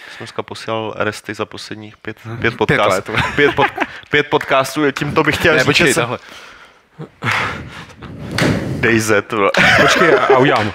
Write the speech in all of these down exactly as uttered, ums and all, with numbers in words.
Jsem dneska posílal resty za posledních pět, pět podcastů. Pět, pět, pod, pět podcastů, tímto bych chtěl ne, říct, počkej, jsem... D Z, počkej, a udělám.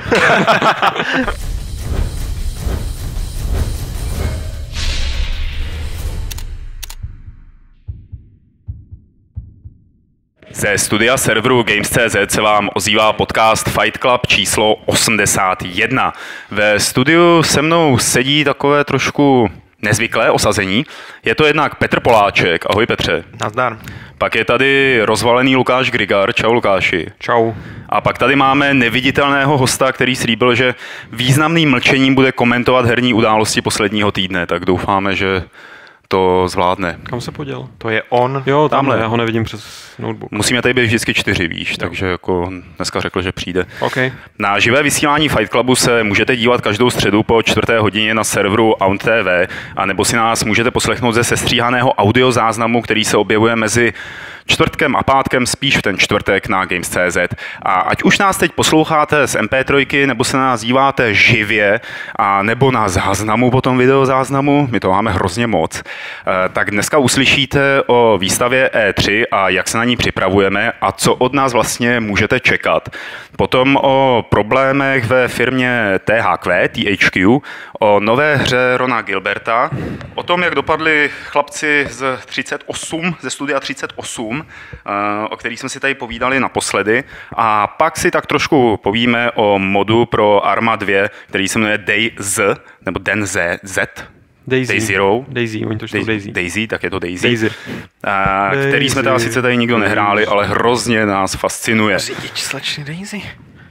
Ze studia serveru Games tečka cé zet se vám ozývá podcast Fight Club číslo osmdesát jedna. Ve studiu se mnou sedí takové trošku nezvyklé osazení. Je to jednak Petr Poláček. Ahoj Petře. Nazdar. Pak je tady rozvalený Lukáš Grigar. Čau Lukáši. Čau. A pak tady máme neviditelného hosta, který slíbil, že významným mlčením bude komentovat herní události posledního týdne. Tak doufáme, že to zvládne. Kam se poděl? To je on. Jo, tamhle, já ho nevidím přes notebook. Musíme tady být vždycky čtyři, víš, takže jako dneska řekl, že přijde. Okay. Na živé vysílání Fight Clubu se můžete dívat každou středu po čtvrté hodině na serveru Aunt T V, a nebo si nás můžete poslechnout ze sestříhaného audiozáznamu, který se objevuje mezi čtvrtkem a pátkem, spíš v ten čtvrtek na Games tečka cé zet. A ať už nás teď posloucháte z em pé tři, nebo se na nás díváte živě, a nebo na záznamu po tom videozáznamu, my to máme hrozně moc, tak dneska uslyšíte o výstavě E tři a jak se na ní připravujeme a co od nás vlastně můžete čekat. Potom o problémech ve firmě T H Q, T H Q, o nové hře Rona Gilberta, o tom, jak dopadli chlapci z třicet osm, ze studia třicet osm, o kterých jsme si tady povídali naposledy, a pak si tak trošku povíme o modu pro Arma dva, který se jmenuje DayZ, nebo DayZ, Daisy. Day Zero. Daisy, oni to čtou Daisy. Daisy, tak je to Daisy. Daisy. A, který Daisy. Jsme teda sice tady nikdo nehráli, ale hrozně nás fascinuje. Řidič slečny Daisy.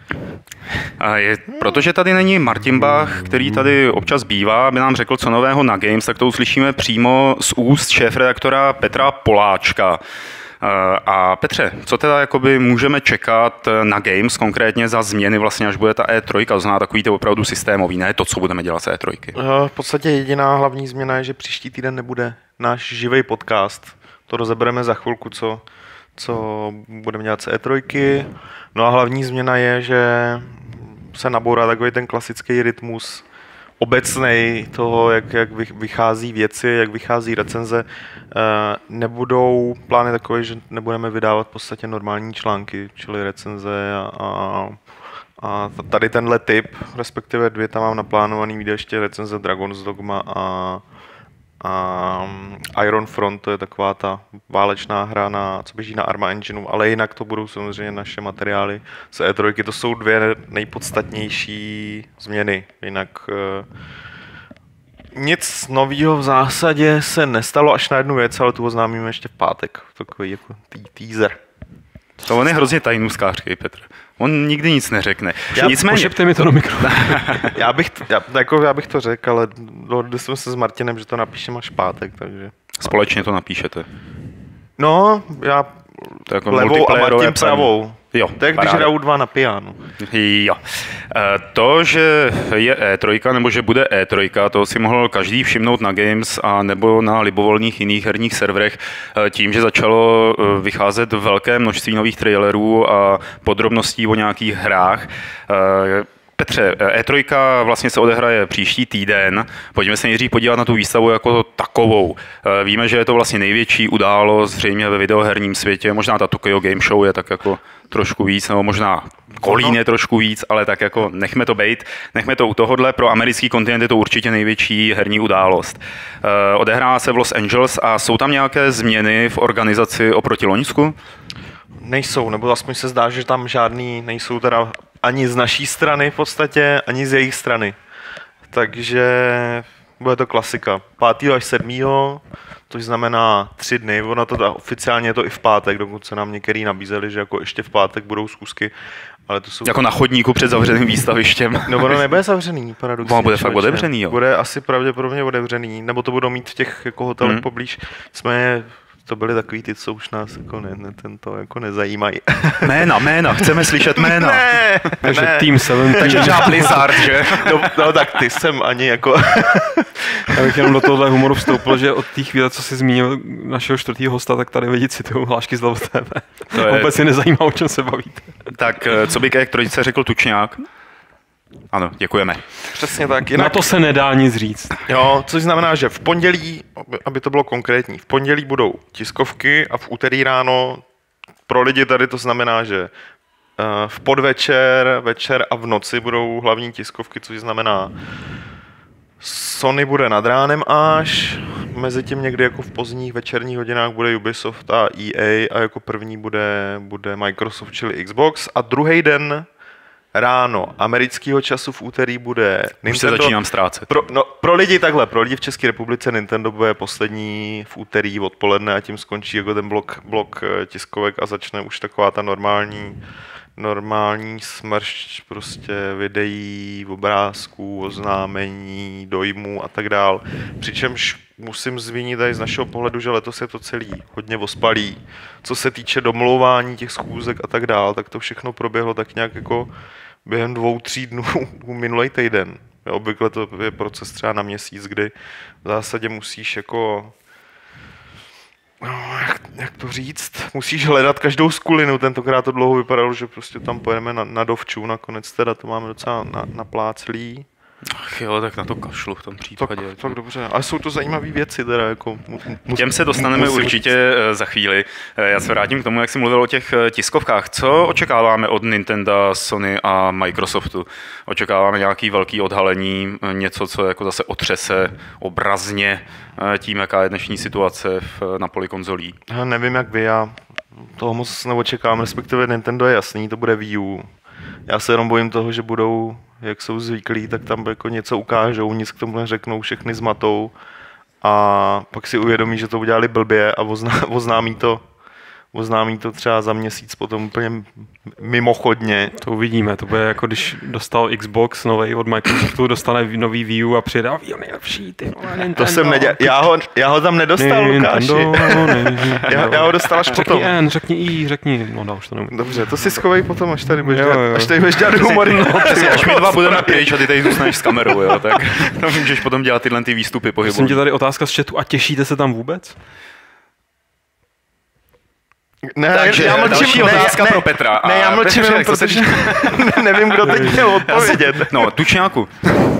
A je, protože tady není Martin Bach, který tady občas bývá, aby nám řekl, co nového na Games, tak to uslyšíme přímo z úst šéfredaktora Petra Poláčka. A Petře, co teda jakoby můžeme čekat na Games, konkrétně za změny, vlastně až bude ta E tři, to znamená takový ty opravdu systémový, ne to, co budeme dělat s E tři? V podstatě jediná hlavní změna je, že příští týden nebude náš živý podcast. To rozebereme za chvilku, co, co budeme dělat s E tři. No a hlavní změna je, že se nabourá takový ten klasický rytmus obecnej toho, jak, jak vychází věci, jak vychází recenze. Nebudou plány takové, že nebudeme vydávat v podstatě normální články, čili recenze a, a, a tady tenhle typ, respektive dvě tam mám naplánovaný, vyjde ještě recenze Dragon's Dogma a, a Iron Front, to je taková ta válečná hra, na, co běží na Arma Engineu, ale jinak to budou samozřejmě naše materiály z E tři. To jsou dvě nejpodstatnější změny, jinak nic nového v zásadě se nestalo, až na jednu věc, ale tu oznámíme ještě v pátek. Takový jako teaser. To on je hrozně tajnůskářský, Petr. On nikdy nic neřekne. Já, Nicméně... Pošepte mi to do mikrofonu. já, bych, já, jako já bych to řekl, ale dohodli jsme se s Martinem, že to napíšeme až v pátek, takže... Společně to napíšete. No, já to jako levou a Martin pravou. Jo, to je, když hraju dva na piano. Jo. To, že je E tři, nebo že bude E tři, to si mohl každý všimnout na Games a nebo na libovolných jiných herních serverech tím, že začalo vycházet velké množství nových trailerů a podrobností o nějakých hrách. Petře, E tři vlastně se odehraje příští týden. Pojďme se nejdřív podívat na tu výstavu jako takovou. Víme, že je to vlastně největší událost zřejmě ve videoherním světě. Možná ta Tokyo Game Show je tak jako trošku víc, nebo možná Kolín je trošku víc, ale tak jako nechme to bejt. Nechme to u tohohle. Pro americký kontinent je to určitě největší herní událost. Odehrává se v Los Angeles a jsou tam nějaké změny v organizaci oproti loňsku? Nejsou, nebo aspoň se zdá, že tam žádný nejsou teda ani z naší strany v podstatě, ani z jejich strany. Takže bude to klasika. pátého až sedmého což znamená tři dny. Ono to oficiálně je to i v pátek, dokonce nám některý nabízeli, že jako ještě v pátek budou zkusky. Ale to jsou... Jako na chodníku před zavřeným výstavištěm. No ono nebude zavřený, paradoxně. No, bude fakt otevřený, jo. Bude asi pravděpodobně otevřený, nebo to budou mít v těch jako hotelech hmm. poblíž. Jsme to byly takový ty, co už nás jako ne, ne, tento jako nezajímají. Jména, jména, chceme slyšet jména. Ne, takže ne. Team sedm. Takže třeba Blizzard, že? No, no tak ty jsem ani jako... Já bych jenom do tohohle humoru vstoupil, že od té chvíle, co jsi zmínil našeho čtvrtého hosta, tak tady lidi citují hlášky z Level T V. To je... Vůbec si nezajímá, o čem se bavíte. Tak co by k E tři řekl Tučňák? Ano, děkujeme. Přesně tak. Jinak, Na to se nedá nic říct. Jo, což znamená, že v pondělí, aby to bylo konkrétní, v pondělí budou tiskovky a v úterý ráno pro lidi tady to znamená, že v podvečer, večer a v noci budou hlavní tiskovky, což znamená Sony bude nad ránem až, mezi tím někdy jako v pozdních večerních hodinách bude Ubisoft a E A a jako první bude, bude Microsoft, čili Xbox a druhý den ráno amerického času v úterý bude Nintendo. Už se začínám ztrácet. Pro, no, pro lidi takhle, pro lidi v České republice Nintendo bude poslední v úterý odpoledne a tím skončí jako ten blok, blok tiskovek a začne už taková ta normální normální smršť prostě videí, obrázků, oznámení, dojmů a tak dál. Přičemž musím zmínit tady z našeho pohledu, že letos je to celý hodně ospalý. Co se týče domlouvání těch schůzek a tak dál, tak to všechno proběhlo tak nějak jako během dvou, tří dnů minulý týden. Obvykle to je proces třeba na měsíc, kdy v zásadě musíš jako no, jak, jak to říct, musíš hledat každou skulinu, tentokrát to dlouho vypadalo, že prostě tam pojedeme na, na dovču, nakonec teda to máme docela na, napláclý. Ach jo, tak na to kašlu v tom případě. Tak, tak dobře, ale jsou to zajímavé věci teda, jako... Mus, Těm se dostaneme musím... určitě za chvíli. Já se vrátím k tomu, jak jsi mluvil o těch tiskovkách. Co očekáváme od Nintendo, Sony a Microsoftu? Očekáváme nějaký velký odhalení, něco, co jako zase otřese obrazně tím, jaká je dnešní situace v, na poli konzolí? Já nevím, jak vy, já toho moc neočekávám, respektive Nintendo je jasný, to bude Wii U. Já se jenom bojím toho, že budou, jak jsou zvyklí, tak tam jako něco ukážou, nic k tomu neřeknou, všechny zmatou a pak si uvědomí, že to udělali blbě a ozná, oznámí to oznámí to třeba za měsíc potom úplně mimochodně. To uvidíme, to bude jako když dostal Xbox novej od Microsoftu, dostane nový Wii U a přijde a Wii nejlepší, ty vole, Nintendo. To jsem nedělal, já ho, já ho tam nedostal, Lukáši. já, já ho dostal až řekni potom. Řekni N, řekni I, řekni, no, no už to nemůžu. Dobře, to si schovej potom, až tady budeš dělat, až tady budeš dělat humory. No, přesně, až my dva budeme pryč a ty tady zůstaneš s kamerou, jo, tak tam můžeš potom dělat tyhle ty výstupy pohybu. Jsem tě tady otázka z chatu, a těšíte se tam vůbec? Ne, takže já mlčím, další ne, otázka ne, pro Petra. Ne, já mlčím jenom, protože nevím, kdo teď měl odpovědět. No, Tučňáku.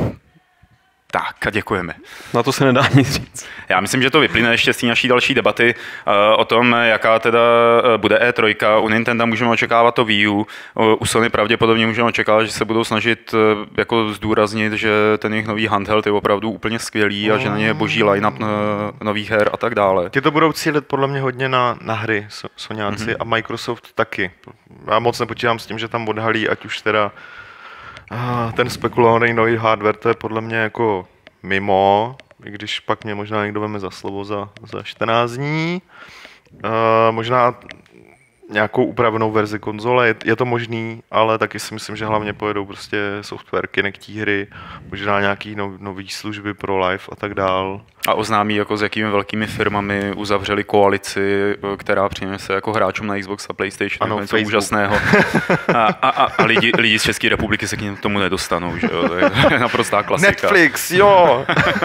Tak a děkujeme. Na to se nedá nic říct. Já myslím, že to vyplyne ještě z té naší další debaty uh, o tom, jaká teda bude E tři. U Nintendo můžeme očekávat to Wii U. U Sony pravděpodobně můžeme očekávat, že se budou snažit uh, jako zdůraznit, že ten jejich nový handheld je opravdu úplně skvělý a že na ně je boží line-up uh, nových her a tak dále. Ty to budou cílit podle mě hodně na, na hry, Soňáci, mm-hmm. a Microsoft taky. Já moc nepočítám s tím, že tam odhalí, ať už teda uh, ten spekulovaný nový hardware, to je podle mě jako mimo, i když pak mě možná někdo veme za slovo za, za čtrnáct dní. Uh, možná nějakou upravenou verzi konzole, je, je to možný, ale taky si myslím, že hlavně pojedou prostě software, Kinectí hry, možná nějaký nov, nový služby pro live a tak dál. A oznámí, jako s jakými velkými firmami uzavřeli koalici, která přinese jako hráčům na Xbox a PlayStation, ano, něco Facebook. Úžasného. A, a, a lidi, lidi z České republiky se k tomu nedostanou, že jo? To je naprostá klasika. Netflix, jo!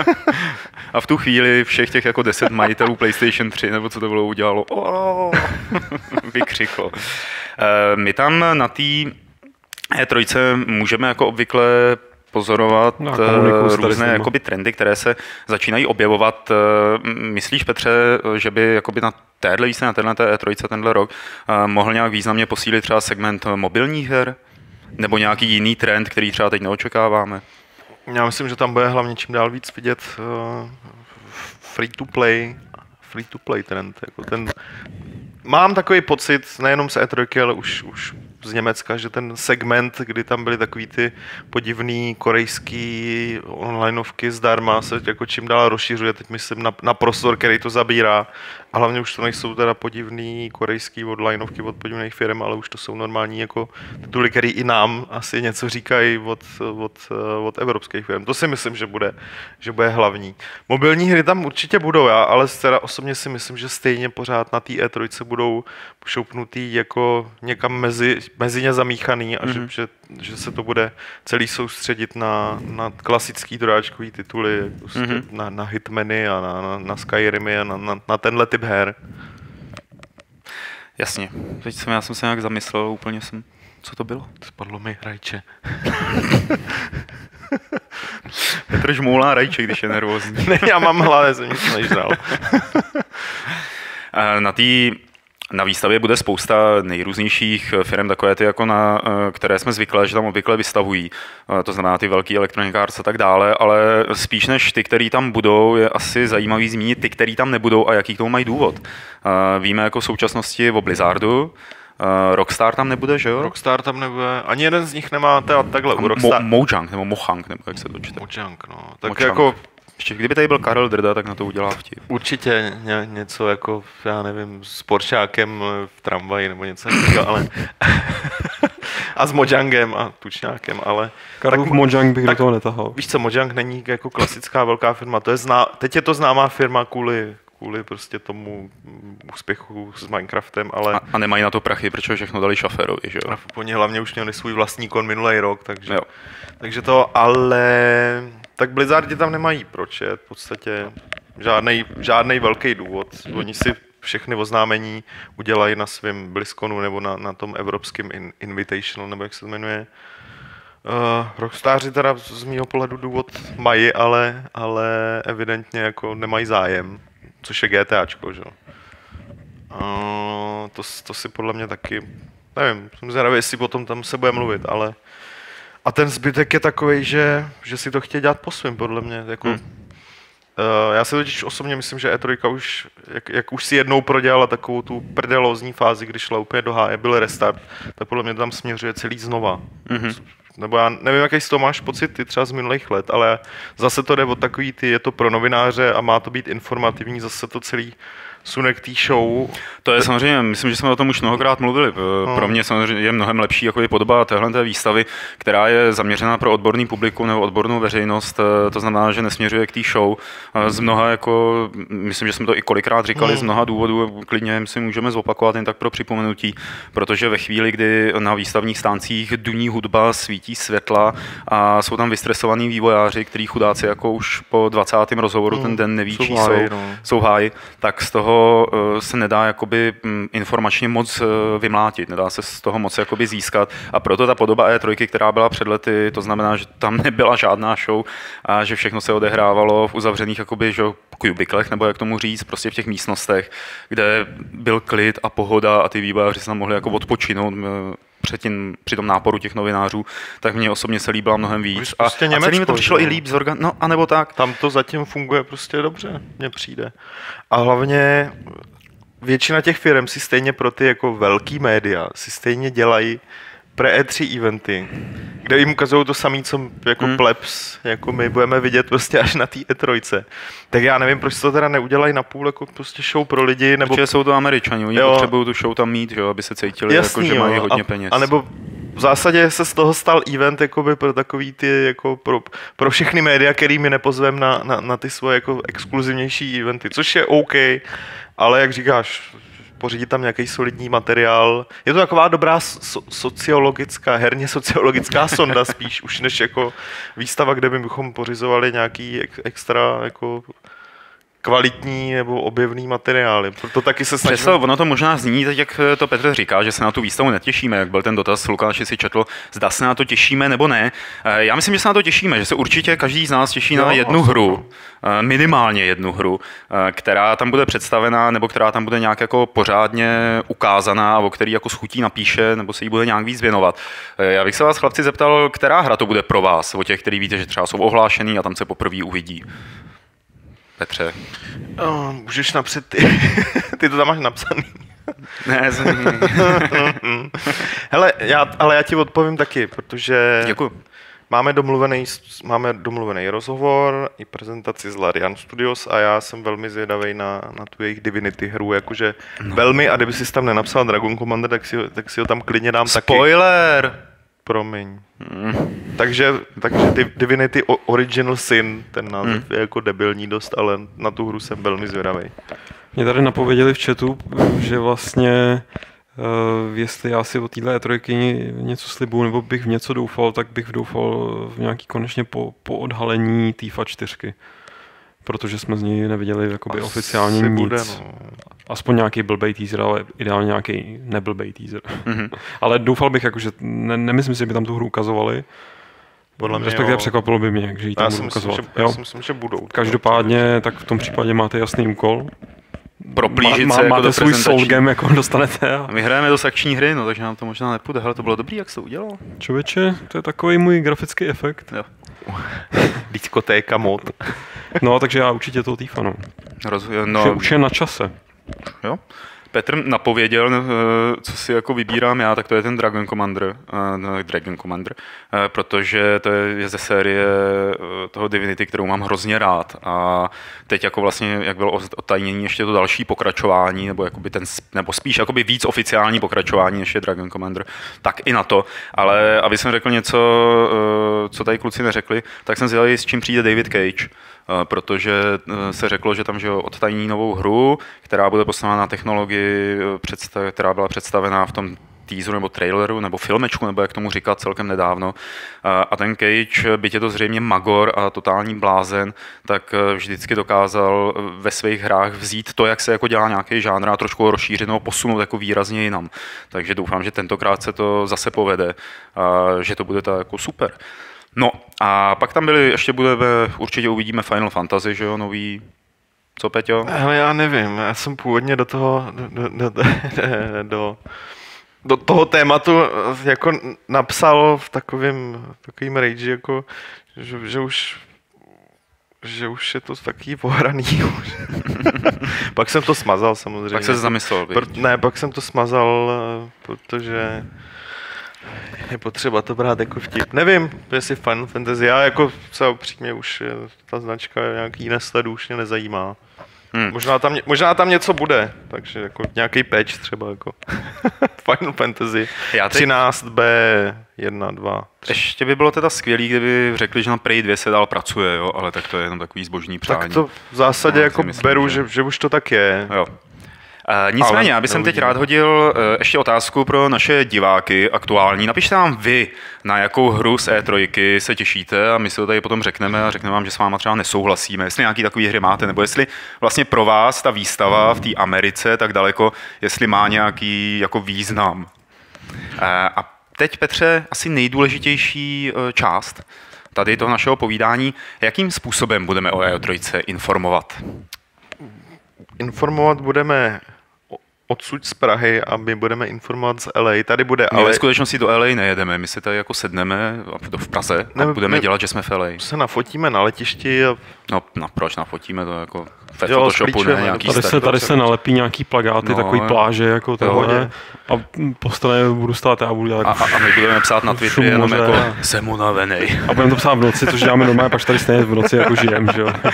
A v tu chvíli všech těch jako deset majitelů PlayStation tři, nebo co to bylo, udělalo, oh, vykřiklo. My tam na té E tři můžeme jako obvykle pozorovat no, různé jakoby, trendy, které se začínají objevovat. Myslíš, Petře, že by jakoby, na téhle výsledně, na téhle E tři tenhle rok mohl nějak významně posílit třeba segment mobilních her? Nebo nějaký jiný trend, který třeba teď neočekáváme? Já myslím, že tam bude hlavně čím dál víc vidět uh, free to play, free to play trend. Jako ten, mám takový pocit, nejenom z E tři, ale už, už z Německa, že ten segment, kdy tam byly takový ty podivný korejský onlineovky zdarma, se jako čím dál rozšiřuje, teď myslím na, na prostor, který to zabírá. A hlavně už to nejsou teda podivný korejský onlineovky od podivných firm, ale už to jsou normální jako tituly, které i nám asi něco říkají od, od, od evropských firm. To si myslím, že bude, že bude hlavní. Mobilní hry tam určitě budou, já, ale teda osobně si myslím, že stejně pořád na té E tři budou šoupnutý jako někam mezi, mezi ně zamíchaný a mm-hmm. že, že, že se to bude celý soustředit na, na klasický dodáčkový tituly, jako mm-hmm. na, na Hitmany a na, na, na Skyrimy a na, na, na tenhle typ her. Jasně, teď jsem, já jsem se nějak zamyslel, úplně jsem Co to bylo? Spadlo mi rajče. Petr žmoulá rajče, když je nervózní. Ne, já mám hlavé, jsem nic nežral. Na té Na výstavě bude spousta nejrůznějších firm, takové ty, jako na, které jsme zvyklé, že tam obvykle vystavují. To znamená ty velký Electronic Arts a tak dále, ale spíš než ty, který tam budou, je asi zajímavý zmínit ty, který tam nebudou a jaký k tomu mají důvod. Víme jako v současnosti o Blizzardu, Rockstar tam nebude, že jo? Rockstar tam nebude, ani jeden z nich nemá teda takhle. U Rockstar... Mo- Mojang, nebo Mojang, nebo jak se to čte. Mojang, no. Tak Mojang. jako... Ještě kdyby tady byl Karel Drda, tak na to udělá vtip. Určitě ně, něco jako, já nevím, s Poršákem v tramvaji nebo něco takového, ale... a s Mojangem a tučňákem, ale... Karlův Mojang bych tak, do toho netahal. Víš co, Mojang není jako klasická velká firma, to je zná, teď je to známá firma kvůli, kvůli prostě tomu úspěchu s Minecraftem, ale... A, a nemají na to prachy, protože všechno dali Šaferovi, že jo? Oni hlavně už měli svůj vlastní kon minulý rok, takže... Jo. Takže to, ale... Tak Blizzardi tam nemají, proč je v podstatě žádnej, žádnej velký důvod. Oni si všechny oznámení udělají na svém BlizzConu nebo na, na tom evropském in, Invitational, nebo jak se to jmenuje. Uh, Rockstáři teda z mýho pohledu důvod mají, ale, ale evidentně jako nemají zájem, což je GTAčko, že? Uh, to, to si podle mě taky, nevím, jsem zvědavý, jestli potom tam se bude mluvit, ale a ten zbytek je takovej, že, že si to chtějí dělat po svém, podle mě. Jako, hmm. uh, já si totiž osobně myslím, že E tři už, jak, jak už si jednou prodělala takovou tu prdelózní fázi, když šla úplně do háje, byl restart, tak podle mě tam směřuje celý znova. Hmm. Nebo já nevím, jaký z toho máš pocit ty třeba z minulých let, ale zase to jde o takový ty, je to pro novináře a má to být informativní, zase to celý sunek té show. To je samozřejmě, myslím, že jsme o tom už mnohokrát mluvili. Pro mě samozřejmě je mnohem lepší jako je podoba téhle té výstavy, která je zaměřená pro odborný publikum nebo odbornou veřejnost. To znamená, že nesměřuje k té show. Z mnoha, jako, myslím, že jsme to i kolikrát říkali, hmm. z mnoha důvodů, klidně si můžeme zopakovat jen tak pro připomenutí, protože ve chvíli, kdy na výstavních stáncích duní hudba, svítí světla a jsou tam vystresovaní vývojáři, kteří chudáci jako už po dvacátém rozhovoru hmm. ten den neví, čí jsou, no. jsou háji, tak z toho se nedá jakoby informačně moc vymlátit, nedá se z toho moc jakoby získat a proto ta podoba E tři, která byla před lety, to znamená, že tam nebyla žádná show a že všechno se odehrávalo v uzavřených jakoby, že, kubiklech, nebo jak tomu říct, prostě v těch místnostech, kde byl klid a pohoda a ty vývojáři se tam mohli jako odpočinout před tím, při tom náporu těch novinářů, tak mně osobně se líbila mnohem víc. A, prostě a celý mi to přišlo no. i líp zorgan... no a nebo tak. Tam to zatím funguje prostě dobře, mně přijde. A hlavně většina těch firm si stejně pro ty jako velký média si stejně dělají pre E tři eventy, kde jim ukazují to samé, co jako hmm. plebs, jako my budeme vidět prostě až na té E tři. Tak já nevím, proč to teda neudělají na půl jako prostě show pro lidi, nebo... Protože jsou to Američani, oni jo. potřebují tu show tam mít, jo, aby se cítili, jasný, jako, že mají hodně a, peněz. A nebo v zásadě se z toho stal event jakoby pro takový ty, jako pro, pro všechny média, který my nepozveme na, na, na ty svoje jako exkluzivnější eventy, což je OK, ale jak říkáš, pořídit tam nějaký solidní materiál. Je to taková dobrá so- sociologická, herně sociologická sonda spíš, už než jako výstava, kde bychom pořizovali nějaký ek- extra jako kvalitní nebo objevný materiály. Proto taky se snažíme... Přesto, ono to možná zní, teď jak to Petr říká, že se na tu výstavu netěšíme, jak byl ten dotaz, Lukáši si četl, zda se na to těšíme nebo ne. Já myslím, že se na to těšíme, že se určitě každý z nás těší no, na jednu vlastně. hru, minimálně jednu hru, která tam bude představená, nebo která tam bude nějak jako pořádně ukázaná, o který jako schutí napíše, nebo se jí bude nějak víc věnovat. Já bych se vás, chlapci, zeptal, která hra to bude pro vás, o těch, který víte, že třeba jsou ohlášený a tam se poprvé uvidí. Petře. Oh, můžeš napřed ty. Ty to tam máš napsaný. Ne, Hele, já, ale já ti odpovím taky, protože Děkuji. Máme domluvený, máme domluvený rozhovor i prezentaci z Larian Studios a já jsem velmi zvědavý na, na tu jejich Divinity hru, jakože no. velmi, a kdyby jsi tam nenapsal Dragon Commander, tak si, tak si ho tam klidně dám Spoiler. taky. Spoiler! Promiň. Mm. Takže, takže Divinity Original Sin, ten název mm. je jako debilní dost, ale na tu hru jsem velmi zvědavý. Mě tady napověděli v chatu, že vlastně uh, jestli já si od téhle E tři něco slibuju, nebo bych v něco doufal, tak bych doufal v nějaký konečně po, po odhalení Tifa čtyři. protože jsme z něj neviděli jakoby Asi oficiálně nic. bude, no. Aspoň nějaký blbej teaser, ale ideálně nějaký neblbej teaser. Mm-hmm. Ale doufal bych, jako, že ne, nemyslím si, že by tam tu hru ukazovali. Podle mě Respektive jo. překvapilo by mě, že ji tam Já budou si myslím, ukazovat. že, Jo? já si myslím, že budou. Každopádně, tak v tom případě máte jasný úkol. Proplížit má, se má, jako máte do svůj prezentační. soul game, jako dostanete. A... My hrajeme dost akční hry, no, takže nám to možná nepůjde. Hele, to bylo dobrý, jak jsi to udělal. Člověče, to je takový můj grafický efekt. Jo. Diskotéka mod. No, takže já určitě toho týfa, no. Roz, No. no Už je na čase. jo. Petr napověděl, co si jako vybírám já, tak to je ten Dragon Commander, no, Dragon Commander, protože to je ze série toho Divinity, kterou mám hrozně rád. A teď jako vlastně, jak bylo otajnění ještě to další pokračování, nebo, jakoby ten, nebo spíš jakoby víc oficiální pokračování než je Dragon Commander, tak i na to. Ale aby jsem řekl něco, co tady kluci neřekli, tak jsem zvědavý, s čím přijde David Cage. Protože se řeklo, že tam že odtajní novou hru, která bude postavená na technologii, která byla představená v tom teaseru nebo traileru nebo filmečku, nebo jak tomu říkat celkem nedávno. A ten Cage, byť je to zřejmě magor a totální blázen, tak vždycky dokázal ve svých hrách vzít to, jak se jako dělá nějaký žánr a trošku rozšířit nebo posunout jako výrazně jinam. Takže doufám, že tentokrát se to zase povede a že to bude tak jako super. No a pak tam byly, ještě budeme, určitě uvidíme Final Fantasy, že jo, nový, co Peťo? Ale já nevím, já jsem původně do toho, do, do, do, do, do toho tématu jako napsal v takovým, takovým rage, jako, že, že už že už je to taky pohraný. Pak jsem to smazal samozřejmě. Pak se zamyslel. Pr- ne, pak jsem to smazal, protože je potřeba to brát jako vtip. Nevím, jestli Final Fantasy, já jako se opřímně už ta značka nějaký nesledu, už mě nezajímá. Hmm. Možná, tam, možná tam něco bude, takže jako nějaký patch třeba jako Final Fantasy já teď... třináct bé jedna, dva, tři. Ještě by bylo teda skvělý, kdyby řekli, že na Prey dva se dál pracuje, jo, ale tak to je jenom takový zbožní přání. Tak to v zásadě no, jako myslím, beru, že... Že, že už to tak je. Jo. Uh, nicméně, já bych jsem teď rád hodil uh, ještě otázku pro naše diváky aktuální. Napište nám vy, na jakou hru z E tři se těšíte a my si to tady potom řekneme a řekneme vám, že s váma třeba nesouhlasíme, jestli nějaký takový hry máte, nebo jestli vlastně pro vás ta výstava v té Americe tak daleko, jestli má nějaký jako význam. Uh, a teď, Petře, asi nejdůležitější uh, část tady toho našeho povídání, jakým způsobem budeme o E tři informovat? Informovat budeme odsud z Prahy a my budeme informovat z L A. Tady bude, my ale... ve skutečnosti do L A nejedeme, my si tady jako sedneme v Praze a ne, budeme ne, dělat, že jsme v L A. Se nafotíme na letišti a... No, no proč nafotíme to jako ve Photoshopu, ne nějaký tady se, tady se nalepí nějaký plagáty, no, takový pláže, jako tohle. A po straně budu stát a budu dělat jako... A, a my budeme psát na Twitteru jenom jako jsem unavenej. A budeme to psát v noci, což děláme doma, pak tady stejně v noci jako žijem, že jo.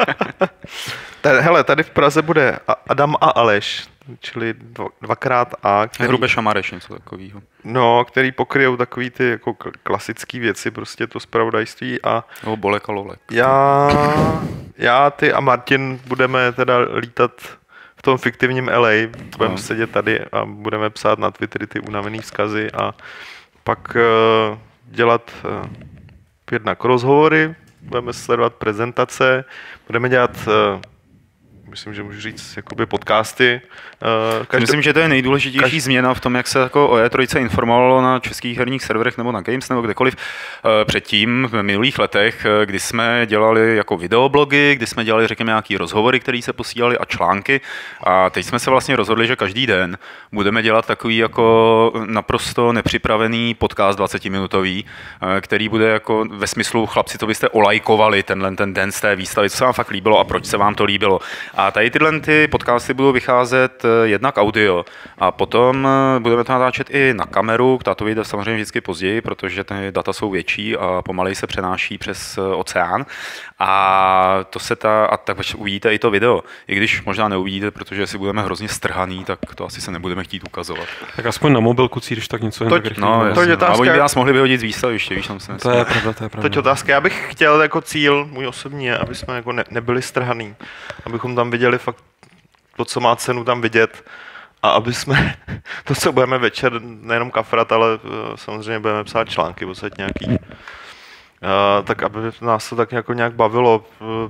Tady, hele, tady v Praze bude Adam a Aleš, čili dva, dvakrát A. Který, Hrubeš a Mareš, něco takového. No, který pokryjou takový ty jako klasické věci, prostě to zpravodajství a... No, Bolek a Lolek. Já, já, ty a Martin budeme teda lítat v tom fiktivním L A, budeme no. sedět tady a budeme psát na Twittery ty unavený vzkazy a pak uh, dělat uh, jednak rozhovory, budeme sledovat prezentace, budeme dělat... Uh, myslím, že můžu říct, jakoby podcasty. Každý... Myslím, že to je nejdůležitější Každý... změna v tom, jak se jako o E tři informovalo na českých herních serverech nebo na Games nebo kdekoliv. Předtím v minulých letech, kdy jsme dělali jako videoblogy, kdy jsme dělali, řekněme, nějaký rozhovory, které se posílali a články. A teď jsme se vlastně rozhodli, že každý den budeme dělat takový jako naprosto nepřipravený podcast dvacetiminutový, který bude jako ve smyslu, chlapci, to byste olajkovali tenhle ten den z té výstavy, co se vám fakt líbilo a proč se vám to líbilo. A tady tyhle ty podcasty budou vycházet jednak audio a potom budeme to natáčet i na kameru, ta to vyjde samozřejmě vždycky později, protože ty data jsou větší a pomaleji se přenáší přes oceán. A to se ta, a tak uvidíte i to video. I když možná neuvidíte, protože si budeme hrozně strhaný, tak to asi se nebudeme chtít ukazovat. Tak aspoň na mobilku cítíš tak něco jen tak rychle. No, to je otázka. A oni by nás mohli vyhodit z výstaviště, víš, tam se to je pravda, to je pravda. Teď otázka, já bych chtěl jako cíl, můj osobní je, aby jsme jako ne, nebyli strhaný, abychom tam viděli fakt to, co má cenu tam vidět a aby jsme to, co budeme večer, nejenom kafrat, ale samozřejmě budeme psát články, podstatě nějaký, uh, tak aby nás to tak jako nějak bavilo,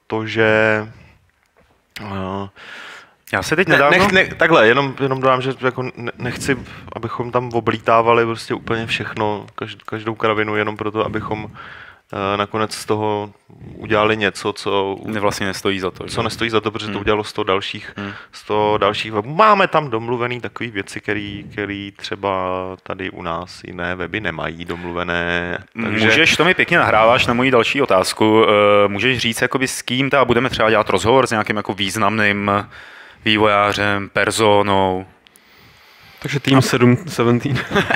protože uh, Já se teď ne, nedávno... nech, ne, takhle, jenom, jenom dodám, že jako ne, nechci, abychom tam oblítávali prostě úplně všechno, každ, každou kravinu, jenom proto, abychom uh, nakonec z toho udělali něco, co vlastně nestojí za to. Co že? nestojí za to, protože hmm. to udělalo sto dalších, hmm. sto dalších webů. Máme tam domluvený takové věci, které třeba tady u nás jiné weby nemají domluvené. Takže... Můžeš, to mi pěkně nahráváš na moji další otázku, můžeš říct, jakoby s kým ta budeme třeba dělat rozhovor s nějakým jako významným vývojářem, personou. Takže tým sedmnáct.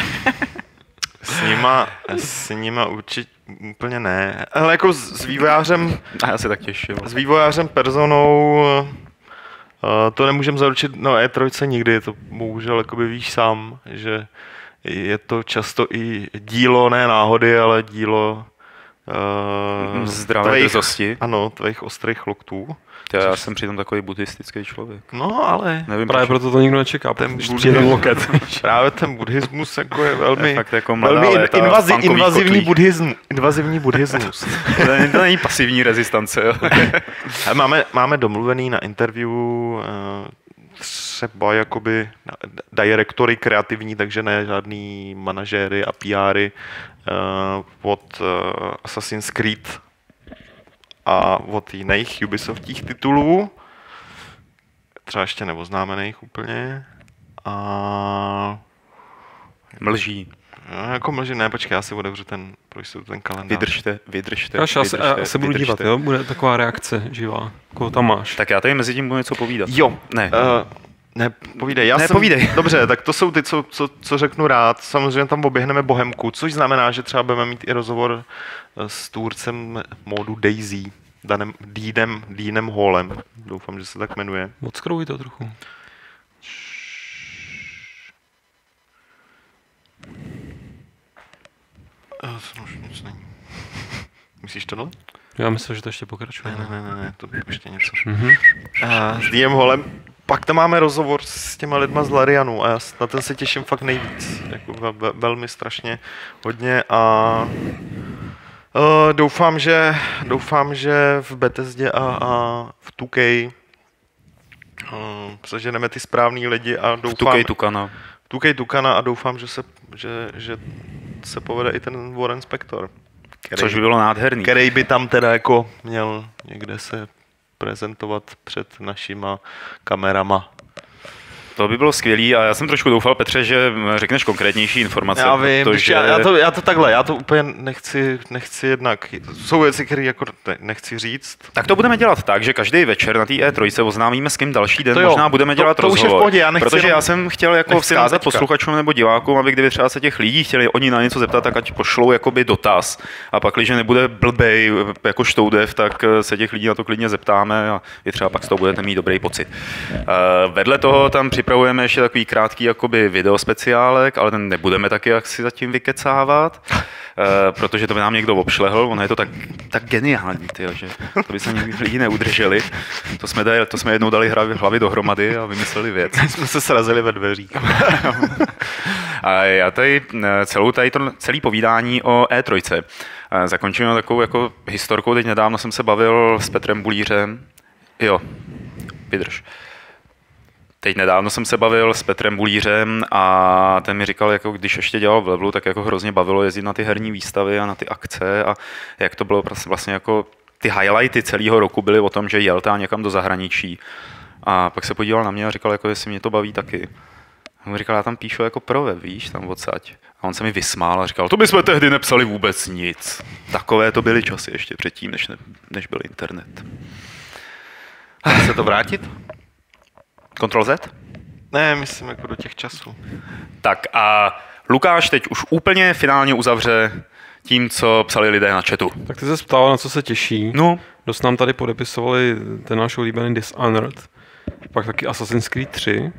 S nima, s nima určitě úplně ne. Ale jako s, s vývojářem... A já se tak těším. S vývojářem, personou uh, to nemůžeme zaručit na E tři nikdy. To bohužel jakoby víš sám, že je to často i dílo, ne náhody, ale dílo uh, zdravé drzosti. Ano, tvých ostrých loktů. Já, já jsem přitom takový buddhistický člověk. No, ale... Nevím, právě proč. Proto to nikdo nečeká, ten když přijde ten loket. Právě ten buddhismus jako je velmi, je jako velmi invazi, invazivní, buddhism, invazivní buddhismus. to, není, to není pasivní rezistance. Jo. máme, máme domluvený na interview uh, třeba jakoby direktory kreativní, takže ne žádný manažéry a P Ry uh, od uh, Assassin's Creed a od jiných Ubisoftích titulů, třeba ještě neoznámených úplně. A... Mlží. No, jako mlží, ne, počkej, já si otevřu ten, projdu ten kalendář. Vydržte, vydržte. Já, vydržte, já, já se budu vydržte. dívat, jo? Bude taková reakce živá. Koho tam máš? Tak já tady mezi tím budu něco povídat. Jo. Ne. Uh, ne, povídej. Já ne, jsem, povídej. Dobře, tak to jsou ty, co, co, co řeknu rád. Samozřejmě tam oběhneme Bohemku, což znamená, že třeba budeme mít i rozhovor s tvůrcem módu Daisy, Danem, Deanem, Deanem Hallem. Doufám, že se tak jmenuje. Odskrouj to trochu. Uh, už nic není. Myslíš tohle? Já myslím, že to ještě pokračuje. Ne, ne, ne, ne, to je ještě něco. Mm-hmm. Uh, s Deanem Hallem. Pak tam máme rozhovor s těma lidma z Larianu a já na ten se těším fakt nejvíc. Jako ve, velmi strašně hodně a uh, doufám, že, doufám, že v Bethesdě a, a v two K uh, seženeme ty správný lidi a doufám... V two K Tukana. V two K Tukana a doufám, že se, že, že se povede i ten Warren Spector. Který, což by bylo nádherný. Který by tam teda jako měl někde se prezentovat před našima kamerama. To by bylo skvělý a já jsem trošku doufal, Petře, že řekneš konkrétnější informace. Já vím, protože... já, já, to, já to takhle, já to úplně nechci, nechci jednak, jsou věci, které jako nechci říct. Tak to budeme dělat tak, že každý večer na té E tři oznámíme, s kým další den možná budeme dělat to, to rozhovor. Už je v pohodě, já nechci protože jenom, já jsem chtěl jako vzkázat posluchačům nebo divákům, aby kdyby třeba se těch lidí chtěli oni na něco zeptat, tak ať pošlou jakoby dotaz. A pak, když nebude blbej jako štoudev, tak se těch lidí na to klidně zeptáme a vy třeba pak z toho budete mít dobrý pocit. Uh, vedle toho tam připravujeme ještě takový krátký jakoby videospeciálek, ale ten nebudeme taky asi zatím vykecávat, uh, protože to by nám někdo obšlehl, ono je to tak, tak geniální, tyjo, že to by se nikdy lidi neudrželi. To jsme, dali, to jsme jednou dali hlavy, hlavy dohromady a vymysleli věc. jsme se srazili ve dveřích. A já tady celou tady to, celý povídání o E tři zakončíme takovou jako historkou. Teď nedávno jsem se bavil s Petrem Bulířem. Jo, vydrž. Teď nedávno jsem se bavil s Petrem Bulířem a ten mi říkal, jako když ještě dělal v Levelu, tak jako hrozně bavilo jezdit na ty herní výstavy a na ty akce a jak to bylo vlastně jako ty highlighty celého roku byly o tom, že jel tam někam do zahraničí. A pak se podíval na mě a říkal, jako jestli mě to baví taky. A on říkal, já tam píšu jako pro web, víš, tam odsaď. A on se mi vysmál a říkal, to bychom tehdy nepsali vůbec nic. Takové to byly časy ještě předtím, než, ne, než byl internet. Chce se to vrátit? Control Z? Ne, myslím jako do těch časů. Tak a Lukáš teď už úplně finálně uzavře tím, co psali lidé na chatu. Tak ty se ptal, na co se těší. No. Dost nám tady podepisovali ten náš oblíbený Dishonored, pak taky Assassin's Creed tři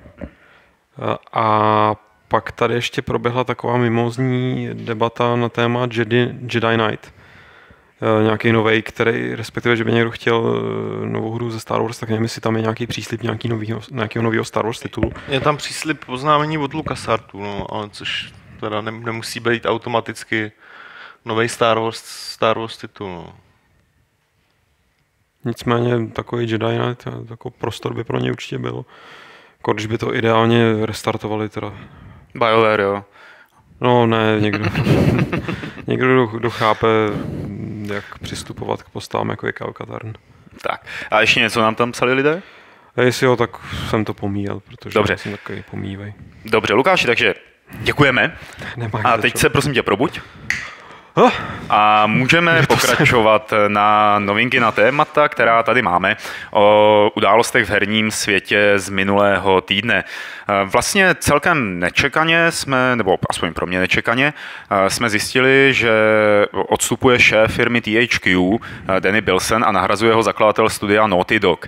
a pak tady ještě proběhla taková mimózní debata na téma Jedi, Jedi Knight. Nějaký novej, který, respektive, že by někdo chtěl novou hru ze Star Wars, tak nevím, jestli tam je nějaký příslib nějaký novýho, nějakého nového Star Wars titulu. Je tam příslib oznámení od LucasArtu, no, ale což teda nemusí být automaticky nový Star Wars, Star Wars titul. No. Nicméně takový Jedi Knight, takový prostor by pro ně určitě byl. Jako když by to ideálně restartovali teda. BioWare, jo. No ne, někdo, někdo kdo chápe, jak přistupovat k postavám, jako je Kyle Katarn. Tak. A ještě něco nám tam psali lidé? A jestli jo, tak jsem to pomíjel, protože Dobře. jsem takový pomívej. Dobře, Lukáši, takže děkujeme. Nemáš A za teď čo. se prosím tě probuď. Oh, A můžeme pokračovat na novinky na témata, která tady máme, o událostech v herním světě z minulého týdne. Vlastně celkem nečekaně jsme, nebo aspoň pro mě nečekaně, jsme zjistili, že odstupuje šéf firmy T H Q, Danny Bilson, a nahrazuje ho zakladatel studia Naughty Dog.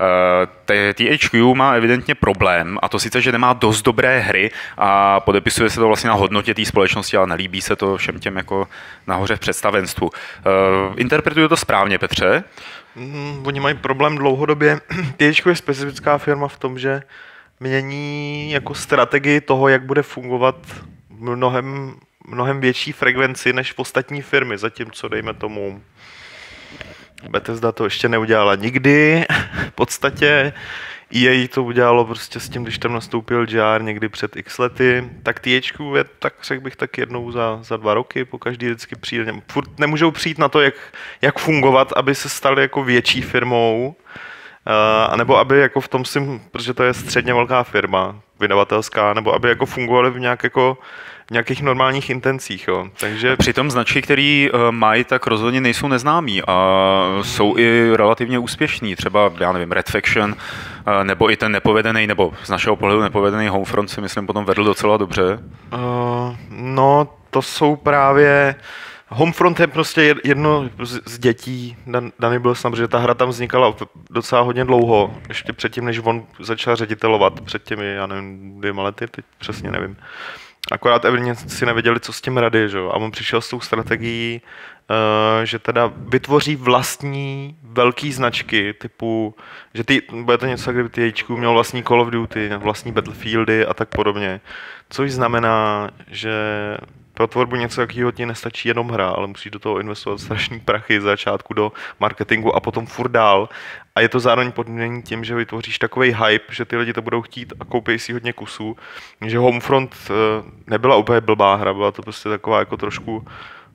T H Q má evidentně problém, a to sice, že nemá dost dobré hry a podepisuje se to vlastně na hodnotě té společnosti, ale nelíbí se to všem těm jako nahoře v představenstvu. Uh, interpretuju to správně, Petře? Mm, oni mají problém dlouhodobě. T H Q je specifická firma v tom, že mění jako strategii toho, jak bude fungovat mnohem, mnohem větší frekvenci než v ostatní firmy, zatímco dejme tomu Bethesda to ještě neudělala nikdy. V podstatě E A to udělalo prostě s tím, když tam nastoupil J R někdy před x lety, tak T H Q je, tak řekl bych, tak jednou za, za dva roky, po každý vždycky přijde. Furt nemůžou přijít na to, jak, jak fungovat, aby se stali jako větší firmou, uh, anebo aby jako v tom si, protože to je středně velká firma, vydavatelská, nebo aby jako fungovaly v nějak jako v nějakých normálních intencích, jo. Takže přitom značky, které uh, mají, tak rozhodně nejsou neznámí a jsou i relativně úspěšní. Třeba, já nevím, Red Faction, uh, nebo i ten nepovedený, nebo z našeho pohledu nepovedený Homefront si myslím potom vedl docela dobře. Uh, no, to jsou právě... Homefront je prostě jedno z dětí Dan, Danny Bilson, protože ta hra tam vznikala docela hodně dlouho, ještě předtím, než on začal ředitelovat, před těmi, já nevím, dvěma lety, teď přesně nevím. Akorát evidentně si nevěděli, co s tím rady, že? A on přišel s tou strategií, uh, že teda vytvoří vlastní velký značky, typu, že ty, bude to něco, kdyby T H Q měl vlastní Call of Duty, vlastní Battlefieldy a tak podobně. Což znamená, že pro tvorbu něco jakýho ti nestačí jenom hra, ale musíš do toho investovat strašný prachy z začátku do marketingu a potom furt dál. A je to zároveň podmíněný tím, že vytvoříš takovej hype, že ty lidi to budou chtít a koupí si hodně kusů. Že Homefront nebyla úplně blbá hra, byla to prostě taková jako trošku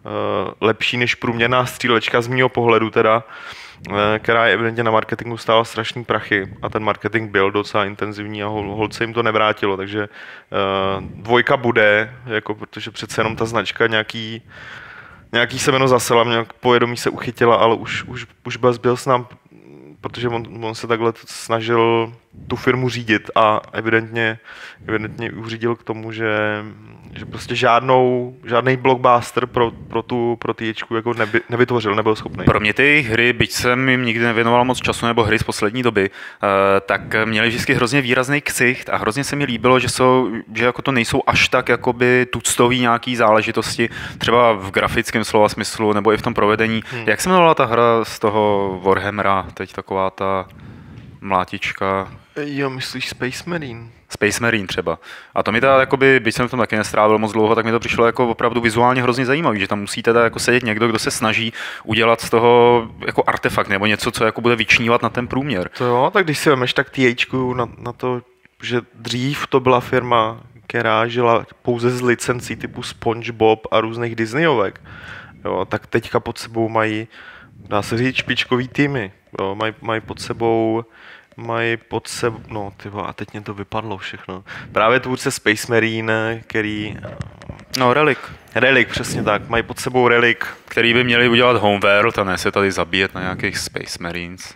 lepší než průměrná střílečka z mýho pohledu teda, která je evidentně na marketingu stála strašný prachy a ten marketing byl docela intenzivní a hol, holce jim to nevrátilo, takže uh, dvojka bude, jako, protože přece jenom ta značka nějaký, nějaký semeno zasela, nějak povědomí se uchytila, ale už, už, už byl, byl s nám, protože on, on se takhle snažil tu firmu řídit a evidentně, evidentně uřídil k tomu, že, že prostě žádnou, žádný blockbuster pro, pro tu pro T H Q jako neby, nevytvořil, nebyl schopný. Pro mě ty hry, byť jsem jim nikdy nevěnoval moc času, nebo hry z poslední doby, tak měly vždycky hrozně výrazný ksicht a hrozně se mi líbilo, že, jsou, že jako to nejsou až tak jakoby tuctový nějaký záležitosti, třeba v grafickém slova smyslu, nebo i v tom provedení. Hmm. Jak se jmenovala ta hra z toho Warhammera, teď taková ta mlátička? Jo, myslíš Space Marine? Space Marine třeba. A to mi teda, jakoby, byť jsem v tom taky nestrávil moc dlouho, tak mi to přišlo jako opravdu vizuálně hrozně zajímavý, že tam musí teda jako sedět někdo, kdo se snaží udělat z toho jako artefakt nebo něco, co jako bude vyčnívat na ten průměr. To jo, tak když si vemeš, tak T H Q na, na to, že dřív to byla firma, která žila pouze z licencí typu SpongeBob a různých Disneyovek, jo, tak teďka pod sebou mají, dá se říct, špičkový týmy, jo, mají, mají pod sebou mají pod sebou, no tyvo, a teď mě to vypadlo všechno. Právě tvůrce Space Marine, který... No, Relic. Relic, přesně tak, mají pod sebou Relic. Který by měli udělat Homeworld a ne se tady zabíjet na nějakých Space Marines.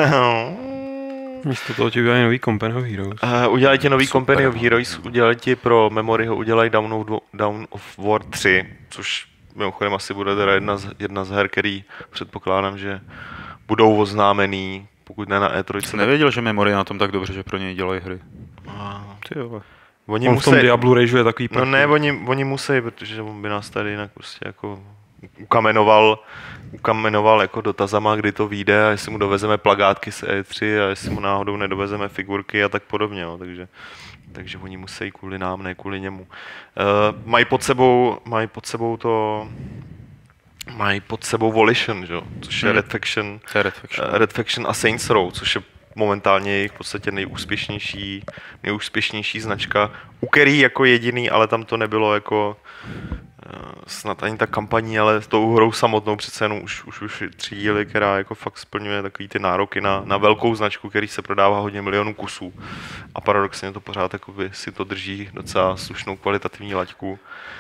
Místo toho ti udělají nový Company of Heroes. Uh, udělají ti nový Super. Company of Heroes, udělají ti pro Memory, ho udělají Dawn of, Dawn of War tři, což mimochodem asi bude teda jedna z, jedna z her, který předpokládám, že budou oznámený, pokud ne na E tři. Jsem nevěděl, že Memory na tom tak dobře, že pro něj dělají hry. A... Ty jo. Oni on musí... v tom Diablu rageuje takový No ne, oni, oni musí, protože on by nás tady jinak prostě jako ukamenoval, ukamenoval jako dotazama, kdy to vyjde a jestli mu dovezeme plakátky z E tři a jestli mu náhodou nedovezeme figurky a tak podobně, jo, takže, takže oni musí kvůli nám, ne kvůli němu. Uh, mají pod sebou, mají pod sebou to mají pod sebou Volition, že? Což je Hmm. Red Faction, To je Red Faction. eh, Red Faction a Saints Row, což je momentálně jejich v podstatě nejúspěšnější, nejúspěšnější značka, u který jako jediný, ale tam to nebylo jako eh, snad ani ta kampaní, ale s tou hrou samotnou přece jenom už, už, už tři díly, která jako fakt splňuje takový ty nároky na, na velkou značku, který se prodává hodně milionů kusů. A paradoxně to pořád jakoby, si to drží docela slušnou kvalitativní laťku.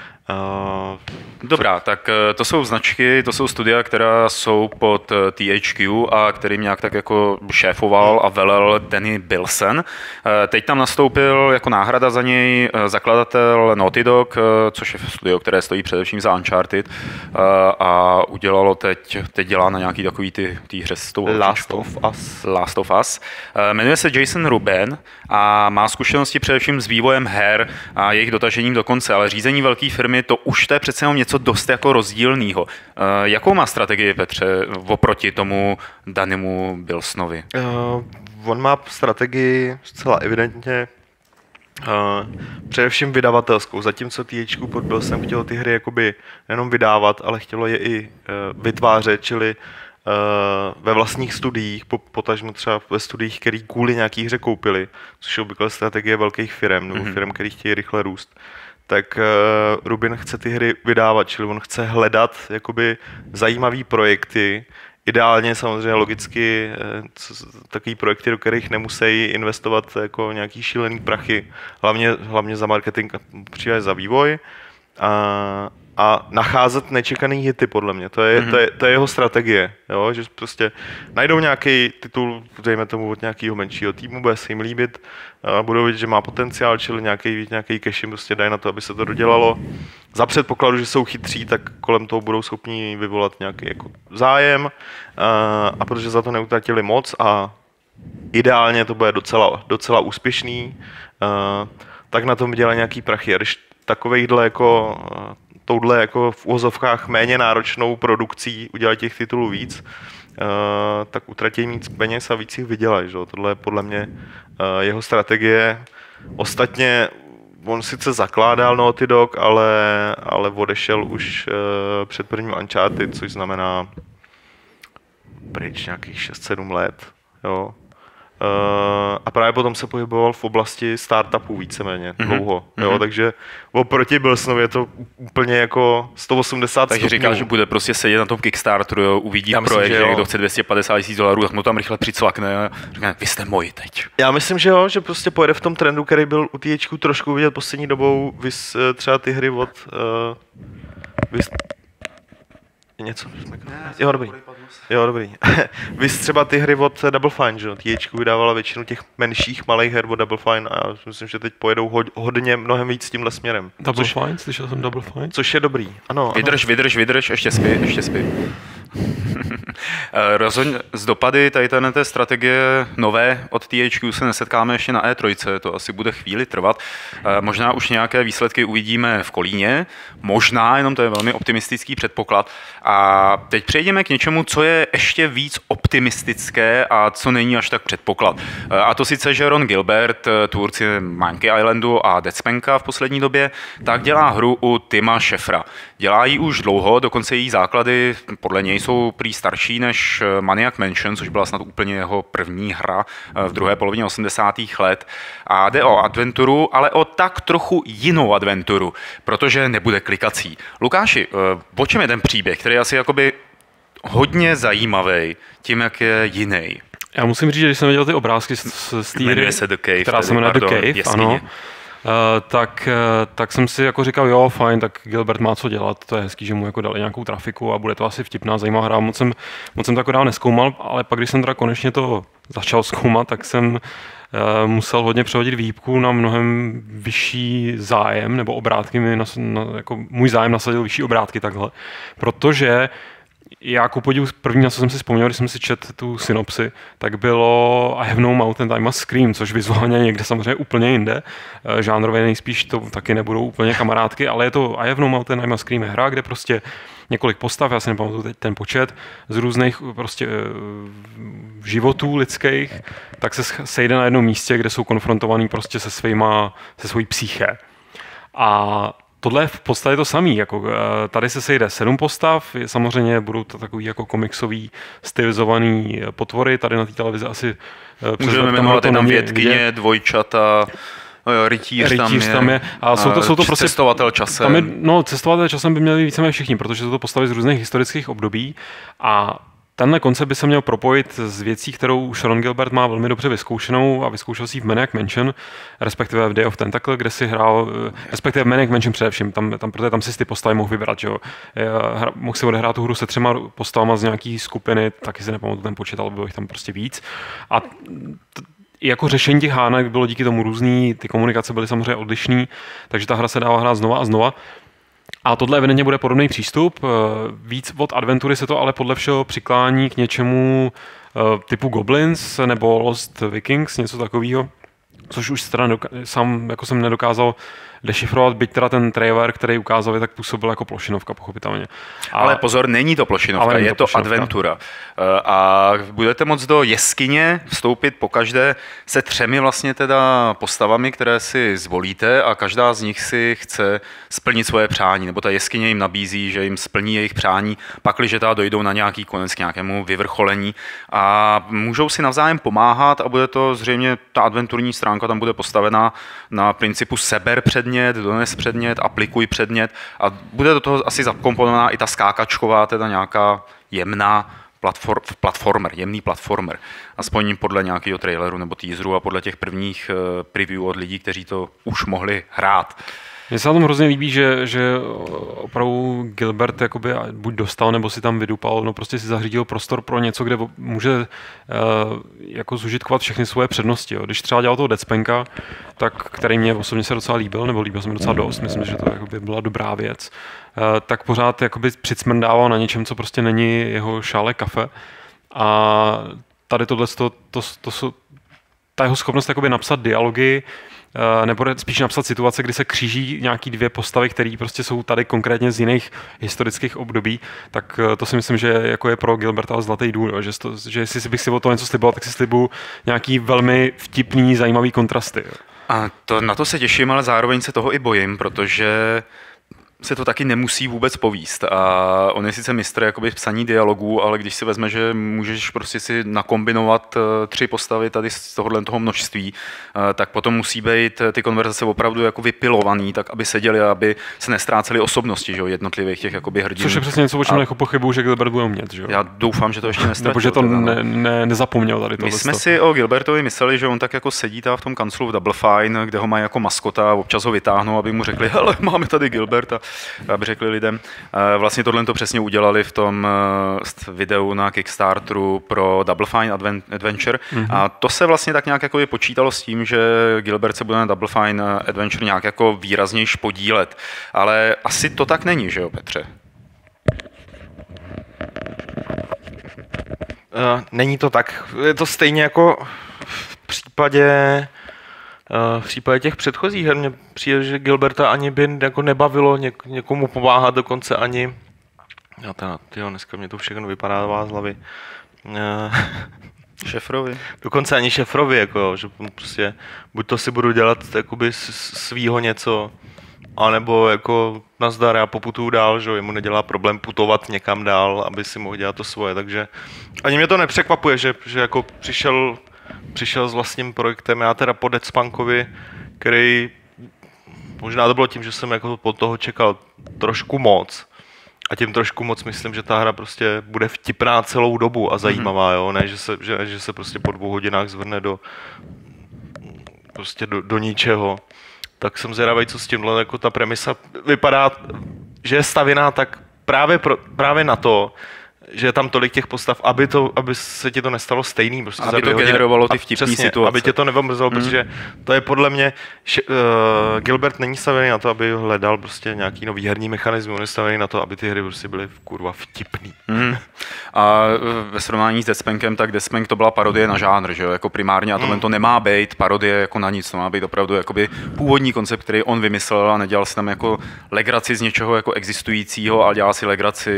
Uh, Dobrá, tak eh, to jsou značky, to jsou studia, která jsou pod eh, T H Q a kterým nějak tak jako šéfoval a velel Danny Bilson. Eh, Teď tam nastoupil jako náhrada za něj eh, zakladatel Naughty Dog, eh, což je studio, které stojí především za Uncharted eh, a udělalo teď, teď dělá na nějaký takový ty, ty hře s tou Last holčičkou. of Us. Last of Us. Eh, Jmenuje se Jason Ruben a má zkušenosti především s vývojem her a jejich dotažením do konce, ale řízení velké firmy, to už to je přece jenom něco dost jako rozdílného. Eh, Jakou má strategii, Petře, oproti tomu Dannymu Bilsonovi? Uh, on má strategii zcela evidentně uh, především vydavatelskou, zatímco T H Q pod Bilsonem chtělo ty hry jakoby nejenom vydávat, ale chtělo je i uh, vytvářet, čili uh, ve vlastních studiích, po, potažmo třeba ve studiích, který kvůli nějaký hře koupili, což je obvykle strategie velkých firm nebo Mhm. firm, který chtějí rychle růst. Tak uh, Rubin chce ty hry vydávat, čili on chce hledat jakoby zajímavý projekty, ideálně samozřejmě logicky eh, co- takový projekty, do kterých nemusí investovat jako nějaký šílený prachy, hlavně, hlavně za marketing a případně za vývoj. A, a nacházet nečekaný hity, podle mě. To je, Mhm. to je, to je jeho strategie. Jo? Že prostě najdou nějaký titul, dejme tomu od nějakého menšího týmu, bude se jim líbit, a budou vidět, že má potenciál, čili nějaký, nějaký cash jim prostě dají na to, aby se to dodělalo. Za předpokladu, že jsou chytří, tak kolem toho budou schopni vyvolat nějaký jako zájem, a, a protože za to neutratili moc a ideálně to bude docela, docela úspěšný, a, tak na tom vydělají nějaký prachy. A když takovejhle jako a, touhle jako v úvozovkách méně náročnou produkcí udělají těch titulů víc, uh, tak utratí víc peněz a víc jich vydělají. Že? Tohle je podle mě uh, jeho strategie. Ostatně on sice zakládal Naughty Dog, ale, ale odešel už uh, před prvním Uncharted, což znamená pryč nějakých šest sedm let. Jo. Uh, a právě potom se pohyboval v oblasti startupů víceméně Mhm. dlouho, Mhm. jo, takže oproti Bilsonovi je to úplně jako sto osmdesát Takže stupňů. říká, že bude prostě sedět na tom Kickstarteru, jo, uvidí Já myslím, projekt, že že jo. někdo chce dvě stě padesát tisíc dolarů, tak mu tam rychle přicvakne a říká, vy jste moji teď. Já myslím, že jo, že prostě pojede v tom trendu, který byl u T H Q trošku vidět poslední dobou, vys, eh, třeba ty hry od... Uh, vys... Něco? Jo, dobrý. Jo, dobrý. Vys třeba ty hry od Double Fine, že jo? T H Q vydávala většinu těch menších, malých her od Double Fine a já myslím, že teď pojedou hod, hodně, mnohem víc tímhle směrem. Double což, Fine? Slyšel jsem Double Fine? což je dobrý, ano. ano. Vydrž, vydrž, vydrž, ještě spí, ještě spí. Eh, Rozhodně z dopady tady té strategie nové od T H Q se nesetkáme ještě na E tři, to asi bude chvíli trvat. Eh, Možná už nějaké výsledky uvidíme v Kolíně, možná, jenom to je velmi optimistický předpoklad. A teď přejdeme k něčemu, co je ještě víc optimistické a co není až tak předpoklad. Eh, A to sice, že Ron Gilbert, eh, tvůrci Monkey Islandu a Dead Spanka v poslední době, tak dělá hru u Tima Schäfera. Dělá ji už dlouho, dokonce její základy podle něj jsou prý starší než Maniac Mansion, což byla snad úplně jeho první hra v druhé polovině osmdesátých let. A jde o adventuru, ale o tak trochu jinou adventuru, protože nebude klikací. Lukáši, o čem je ten příběh, který je asi jakoby hodně zajímavý tím, jak je jiný? Já musím říct, že když jsem viděl ty obrázky z, z té Jmenuje hry, se The Cave, která tedy, se jmenuje pardon, The Cave, jeskyně. ano, Uh, tak, uh, tak jsem si jako říkal, jo, fajn, tak Gilbert má co dělat, to je hezký, že mu jako dali nějakou trafiku a bude to asi vtipná, zajímavá hra. Moc jsem, moc jsem to jako dál nezkoumal, ale pak, když jsem teda konečně to začal zkoumat, tak jsem uh, musel hodně přehodit výhybku na mnohem vyšší zájem, nebo obrátky mi, nas, na, jako můj zájem nasadil vyšší obrátky takhle, protože já ku podivu první, na co jsem si vzpomněl, když jsem si četl tu synopsi, tak bylo I have no mouth and I must scream, což vizuálně někde samozřejmě úplně jinde. Žánrově nejspíš to taky nebudou úplně kamarádky, ale je to I have no mouth and I must scream hra, kde prostě několik postav, já si nepamatuju teď ten počet, z různých prostě životů lidských, tak se sejde na jednom místě, kde jsou konfrontovaný prostě se svýma, se svojí psyché. A tohle je v podstatě to samé. Jako, tady se sejde sedm postav, samozřejmě budou to takový jako komiksový stylizovaný potvory, tady na té televizi asi můžeme jmenovat tam vědkyně, dvojčata, rytíř, rytíř tam je, tam je. A jsou to, jsou to prostě cestovatel časem. Tam je, no, cestovatel časem by měli víceméně všichni, protože jsou to postavy z různých historických období a tenhle koncept by se měl propojit s věcí, kterou Ron Gilbert má velmi dobře vyzkoušenou a vyzkoušel si v Maniac Mansion, respektive v Day of Tentacle, kde si hrál, respektive v Maniac Mansion především, tam, tam, protože tam si ty postavy mohl vybrat, že jo. Mohl si odehrát tu hru se třema postavama z nějaký skupiny, taky si nepamatuji ten počet, ale bylo jich tam prostě víc. A t- jako řešení těch hánek bylo díky tomu různý, ty komunikace byly samozřejmě odlišný, takže ta hra se dává hrát znova a znova. A tohle evidentně bude podobný přístup. Víc od adventury se to ale podle všeho přiklání k něčemu typu Goblins nebo Lost Vikings, něco takového, což už teda sám jako jsem nedokázal dešifrovat, byť teda ten trailer, který ukázali, tak působil jako plošinovka, pochopitelně. A, ale pozor, není to plošinovka, není je to, to adventura. A budete moct do jeskyně vstoupit pokaždé se třemi vlastně teda postavami, které si zvolíte a každá z nich si chce splnit svoje přání, nebo ta jeskyně jim nabízí, že jim splní jejich přání, pakliže teda dojdou na nějaký konec k nějakému vyvrcholení a můžou si navzájem pomáhat a bude to zřejmě, ta adventurní stránka tam bude postavená na principu seber předmět, dones předmět, aplikuj předmět a bude do toho asi zakomponovaná i ta skákačková, teda nějaká jemná platform, platformer, jemný platformer. Aspoň podle nějakého traileru nebo teaseru a podle těch prvních preview od lidí, kteří to už mohli hrát. Mně se na tom hrozně líbí, že, že opravdu Gilbert jakoby buď dostal, nebo si tam vydupal, no prostě si zařídil prostor pro něco, kde může uh, jako zužitkovat všechny svoje přednosti. Jo. Když třeba dělal toho Deadspanka, tak, který mě osobně se docela líbil, nebo líbil se mi docela dost, myslím, že to jakoby byla dobrá věc, uh, tak pořád jakoby přicmrdával na něčem, co prostě není jeho šále kafe. A tady tohle, to, to, to, to, ta jeho schopnost jakoby napsat dialogy, nebo spíš napsat situace, kdy se kříží nějaký dvě postavy, které prostě jsou tady konkrétně z jiných historických období, tak to si myslím, že jako je pro Gilberta zlatý důl, že, to, že jestli bych si o to něco sliboval, tak si slibuju nějaký velmi vtipný, zajímavý kontrasty. A to, na to se těším, ale zároveň se toho i bojím, protože se to taky nemusí vůbec povíst. A on je sice mistr jakoby v psaní dialogů, ale když si vezme, že můžeš prostě si nakombinovat tři postavy tady z tohohle toho množství, tak potom musí být ty konverzace opravdu jako vypilovaný, tak aby seděli a aby se nestrácely osobnosti, že jo, jednotlivých těch jakoby hrdinů. Což je přesně něco, o čem jako pochybuju, že Gilbert bude umět, že jo. Já doufám, že to ještě nestratil. Nebo že to ne, ne, nezapomněl tady to. My jsme si o Gilbertovi mysleli, že on tak jako sedí v tom kanclu v Double Fine, kde ho mají jako maskota, občas ho vytáhnou, aby mu řekli, hele, máme tady Gilberta. Aby řekli lidem. Vlastně tohle to přesně udělali v tom videu na Kickstarteru pro Double Fine Adventure. Mm-hmm. A to se vlastně tak nějak jako počítalo s tím, že Gilbert se bude na Double Fine Adventure nějak jako výraznější podílet. Ale asi to tak není, že jo, Petře? Není to tak. Je to stejně jako v případě v případě těch předchozích her. Mně přijde, že Gilberta ani by jako nebavilo něk, někomu pomáhat, dokonce ani... Já teda, tyjo, dneska mě to všechno vypadá z hlavy. Šefrovi. Dokonce ani šefrovi, jako, že prostě buď to si budu dělat jakoby svýho něco, anebo jako nazdar, já poputuju dál, že jemu nedělá problém putovat někam dál, aby si mohl dělat to svoje, takže ani mě to nepřekvapuje, že, že jako přišel přišel s vlastním projektem, já teda po Deadspankovi, který možná to bylo tím, že jsem jako pod toho čekal trošku moc a tím trošku moc myslím, že ta hra prostě bude vtipná celou dobu a zajímavá, jo, ne, že se, že, že se prostě po dvou hodinách zvrne do prostě do, do ničeho. Tak jsem zvědavý, co s tímhle, jako ta premisa vypadá, že je stavěná tak právě, pro, právě na to, že je tam tolik těch postav, aby, to, aby se ti to nestalo stejný. Prostě aby to generovalo ty vtipný situace. Aby tě to nevomrzelo, mm. protože to je podle mě, že, uh, Gilbert není stavený na to, aby hledal prostě nějaký nový herní mechanismus, on je stavený na to, aby ty hry prostě byly kurva vtipný. Mm. A ve srovnání s Deadspankem, tak Deadspank to byla parodie na žánr, že jo, jako primárně, a tohle mm. to nemá být parodie jako na nic, to má být opravdu jakoby původní koncept, který on vymyslel a nedělal si tam jako legraci z něčeho jako existujícího, ale dělal si legraci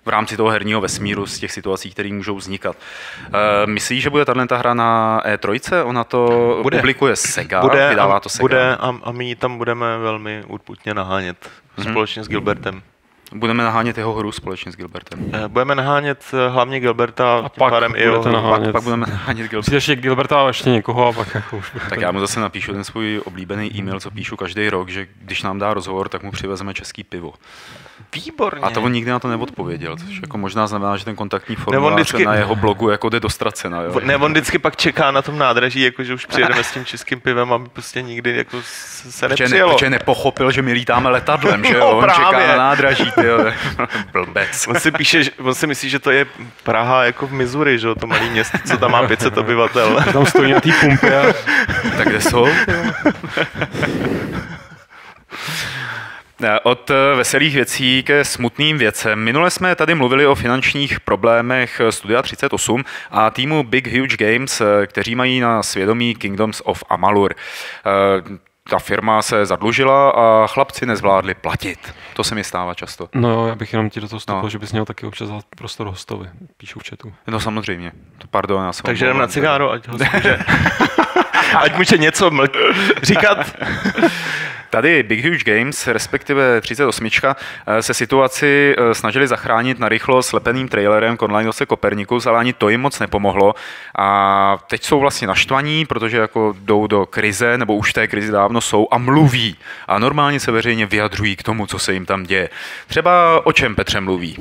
v rámci toho herního vesmíru z těch situací, které můžou vznikat. E, myslíš, že bude tato hra na E tři? Ona to bude. Publikuje Sega, bude vydává a, to Sega. Bude a, a my ji tam budeme velmi urputně nahánět mm-hmm. společně s Gilbertem. Budeme nahánět jeho hru společně s Gilbertem. Budeme nahánět hlavně Gilberta, a pak, pádem i jeho, pak, pak budeme nahánět Gilberta. Ještě Gilberta a ještě někoho a pak jako už... Tak já mu zase napíšu ten svůj oblíbený e-mail, co píšu každý rok, že když nám dá rozhovor, tak mu přivezeme český pivo. Výborně. A to on nikdy na to neodpověděl, což jako možná znamená, že ten kontaktní formulář vždycky... na jeho blogu jako jde do ztracena. Jo? Ne, on vždycky pak čeká na tom nádraží, jako že už přijedeme s tím českým pivem, aby prostě nikdy jako se nepřijelo. Ne, protože nepochopil, že my lítáme letadlem, že jo? No, on právě. čeká na nádraží, tyjo. Blbec. On si píše, on si myslí, že to je Praha jako v Missouri, že jo, to malé město, co tam má pět set obyvatel. Tam stojí na té pumpě. Tak kde jsou? Od veselých věcí ke smutným věcem. Minule jsme tady mluvili o finančních problémech Studia třicet osm a týmu Big Huge Games, kteří mají na svědomí Kingdoms of Amalur. Ta firma se zadlužila a chlapci nezvládli platit. To se mi stává často. No jo, já bych jenom ti do toho vstoupil, no. že bys měl taky občas dát prostor hostovi. Píšu v chatu. No samozřejmě. Pardon, já jsem... Takže jdem na cigáro, ať ho může... ať může něco ml- říkat. Tady Big Huge Games, respektive třicet osm, se situaci snažili zachránit narychlo slepeným trailerem k onlineovce Copernicus, ale ani to jim moc nepomohlo. A teď jsou vlastně naštvaní, protože jako jdou do krize, nebo už v té krizi dávno jsou a mluví. A normálně se veřejně vyjadřují k tomu, co se jim tam děje. Třeba o čem, Petře, mluví?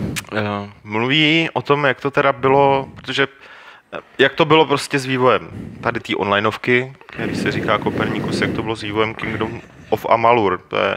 Mluví o tom, jak to teda bylo, protože jak to bylo prostě s vývojem tady té onlineovky, který se říká Copernicus, jak to bylo s vývojem Kingdom of Amalur. To je,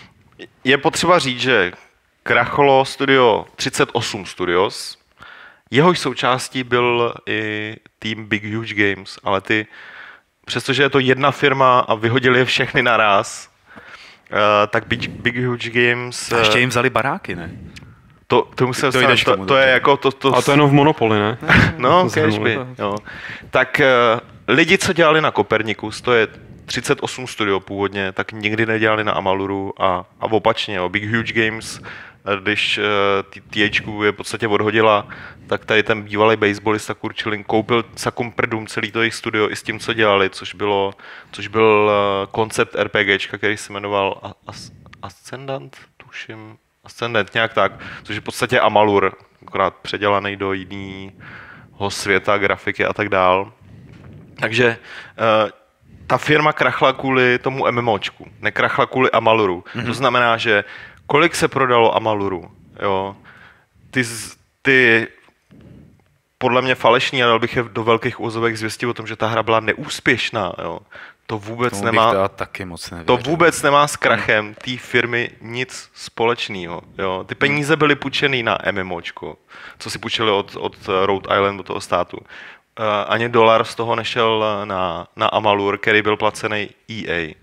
je potřeba říct, že krachlo studio třicet osm Studios, jehož součástí byl i tým Big Huge Games, ale ty, přestože je to jedna firma a vyhodili je všechny naraz, uh, tak Big, Big Huge Games... A ještě jim vzali baráky, ne? To, to, musel to, stát, to, to, to je jako... To, to... A to je jenom v Monopoly, ne? No, cashby, jo. Tak uh, lidi, co dělali na Copernicus, to je třicet osm studio původně, tak nikdy nedělali na Amaluru a, a opačně. Jo. Big Huge Games, když uh, T H Q je v podstatě odhodila, tak tady ten bývalý baseballista Kurt Schilling koupil sakum prdům celý to jejich studio i s tím, co dělali, což, bylo, což byl uh, koncept RPGčka, který se jmenoval As- Ascendant, tuším, Ascendant, nějak tak, což je v podstatě Amalur, akorát předělaný do jiného světa, grafiky a tak dál. Takže uh, ta firma krachla kvůli tomu MMOčku, nekrachla kvůli Amaluru. Mm-hmm. To znamená, že kolik se prodalo Amaluru, jo, ty, ty podle mě falešní, a dal bych je do velkých úzovek zvěstí o tom, že ta hra byla neúspěšná, jo. To vůbec Tomu nemá, taky moc to vůbec nemá s krachem té firmy nic společného. Jo. Ty peníze byly půjčený na MMOčko, co si půjčili od, od Rhode Island, od toho státu. Uh, ani dolar z toho nešel na, na Amalur, který byl placený E A.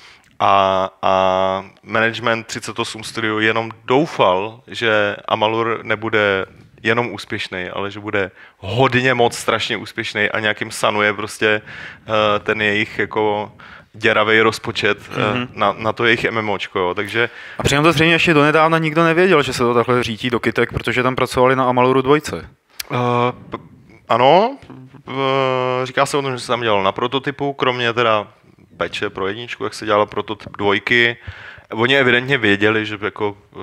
A, a management třicet osm Studio jenom doufal, že Amalur nebude jenom úspěšný, ale že bude hodně moc strašně úspěšný a nějakým sanuje prostě uh, ten jejich jako děravej rozpočet mm-hmm. uh, na, na to jejich MMOčko, jo. Takže... A přitom to zřejmě ještě donedávna nikdo nevěděl, že se to takhle řítí do kytek, protože tam pracovali na Amaluru dvojce. Uh, p- ano, uh, říká se o tom, že se tam dělalo na prototypu, kromě teda peče pro jedničku, jak se dělala prototyp dvojky. Oni evidentně věděli, že jako... Uh,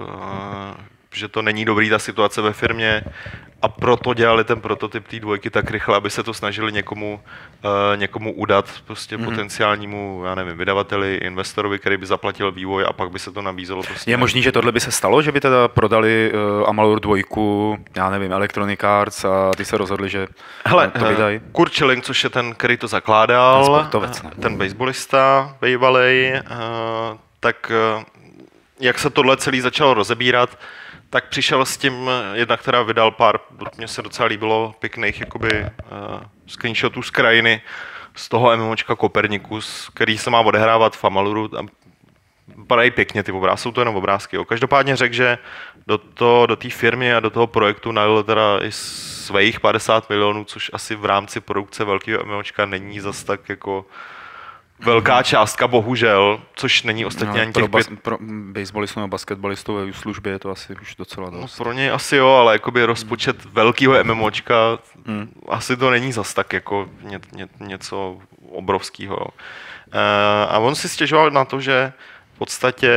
že to není dobrý ta situace ve firmě a proto dělali ten prototyp té dvojky tak rychle, aby se to snažili někomu, uh, někomu udat, prostě mm-hmm. potenciálnímu, já nevím, vydavateli, investorovi, který by zaplatil vývoj a pak by se to nabízelo. Prostě. Je možný, že tohle by se stalo, že by teda prodali uh, Amalur dvojku, já nevím, Electronic Arts a ty se rozhodli, že Hele, to vydají? Kurt Schilling, což je ten, který to zakládal, ten sportovec, ne? ten baseballista bývalej, uh, tak uh, jak se tohle celý začalo rozebírat, tak přišel s tím, jedna, která vydal pár, mně se docela líbilo, pěkných jakoby uh, screenshotů z krajiny, z toho MMOčka Copernicus, který se má odehrávat v Amaluru. Padají pěkně ty obrázky, jsou to jenom obrázky. Jo. Každopádně řekl, že do, to, do té firmy a do toho projektu nalil teda i svých padesát milionů, což asi v rámci produkce velkého MMOčka není zas tak jako velká částka, bohužel, což není ostatně no, ani pro těch bas, pět... pro baseballistů nebo basketballistů ve službě je to asi už docela dost. No, pro něj asi jo, ale jakoby rozpočet hmm. velkého MMOčka, hmm. asi to není zas tak jako ně, ně, něco obrovského. Uh, a on si stěžoval na to, že v podstatě,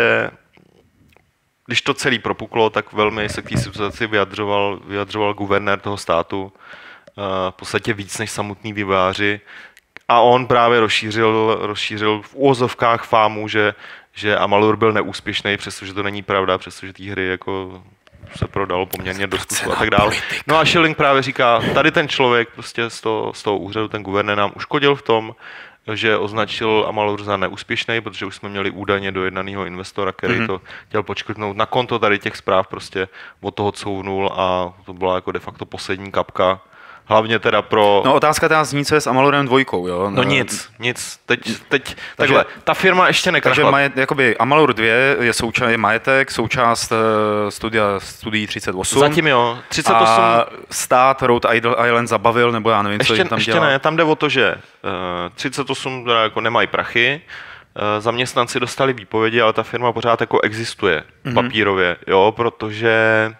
když to celý propuklo, tak velmi se k té situaci vyjadřoval, vyjadřoval guvernér toho státu, uh, v podstatě víc než samotný vývojáři. A on právě rozšířil, rozšířil v úvozovkách fámu, že, že Amalur byl neúspěšný, přestože to není pravda, přestože té hry jako se prodalo poměrně dost kusů a tak dále. No a Schilling právě říká, tady ten člověk prostě z toho, z toho úřadu, ten guvernér nám uškodil v tom, že označil Amalur za neúspěšný, protože už jsme měli údajně dojednaného investora, který mm-hmm. to chtěl počkrtnout na konto tady těch zpráv, prostě od toho couvnul a to byla jako de facto poslední kapka. Hlavně teda pro... No otázka teda zní, co je s Amalurem dvojkou, jo? No nic, nic. Teď, teď takže, takhle, ta firma ještě nekrachla. Takže majet, jakoby Amalur dva je, souča- je majetek, součást uh, studia, studií třicet osm. Zatím jo, třicet osm. A stát Rhode Island zabavil, nebo já nevím, ještě, co jim tam ještě dělá. ne, tam jde o to, že uh, třicet osm teda jako nemají prachy, uh, zaměstnanci dostali výpovědi, ale ta firma pořád jako existuje mm-hmm. papírově, jo, protože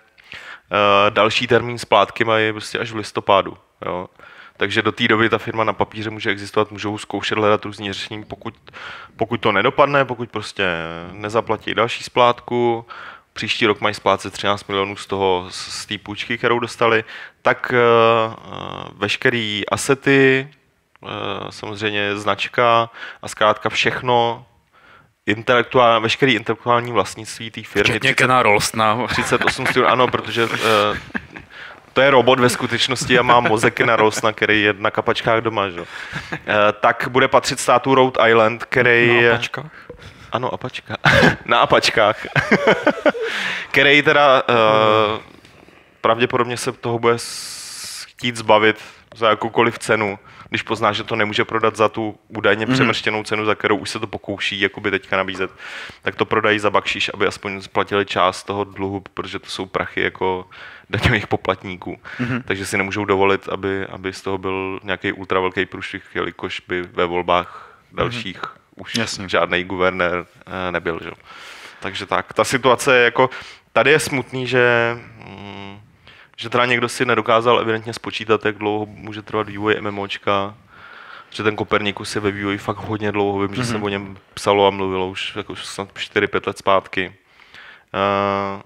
Uh, další termín splátky mají prostě až v listopadu. Jo. Takže do té doby ta firma na papíře může existovat, můžou zkoušet hledat různý řešení, pokud, pokud to nedopadne, pokud prostě nezaplatí další splátku, příští rok mají splácet třináct milionů z toho, z té půjčky, kterou dostali, tak uh, veškerý asety, uh, samozřejmě značka a zkrátka všechno, intelektuální, veškerý intelektuální vlastnictví té firmy. Včetně Kena Rolstona. třicet osm studií, ano, protože uh, to je robot ve skutečnosti a má mozek Kena Rolstona, který je na kapačkách doma, že? Uh, tak bude patřit státu Rhode Island, který... Na apačkách? Ano, apačka. Na apačkách. Který teda uh, pravděpodobně se toho bude chtít zbavit za jakoukoliv cenu, když pozná, že to nemůže prodat za tu údajně mm-hmm. přemrštěnou cenu, za kterou už se to pokouší jakoby teďka nabízet, tak to prodají za bakšiš, aby aspoň splatili část toho dluhu, protože to jsou prachy jako daňových poplatníků. Mm-hmm. Takže si nemůžou dovolit, aby, aby z toho byl nějaký ultra velký průšvih, jelikož by ve volbách dalších mm-hmm. už Jasně. žádný guvernér nebyl. Že? Takže tak, ta situace je jako, tady je smutný, že mm, že teda někdo si nedokázal evidentně spočítat, jak dlouho může trvat vývoj MMOčka, že ten Kopernikus je ve vývoji fakt hodně dlouho, vím, mm-hmm. že se o něm psalo a mluvilo už jako snad čtyři pět let zpátky. Uh,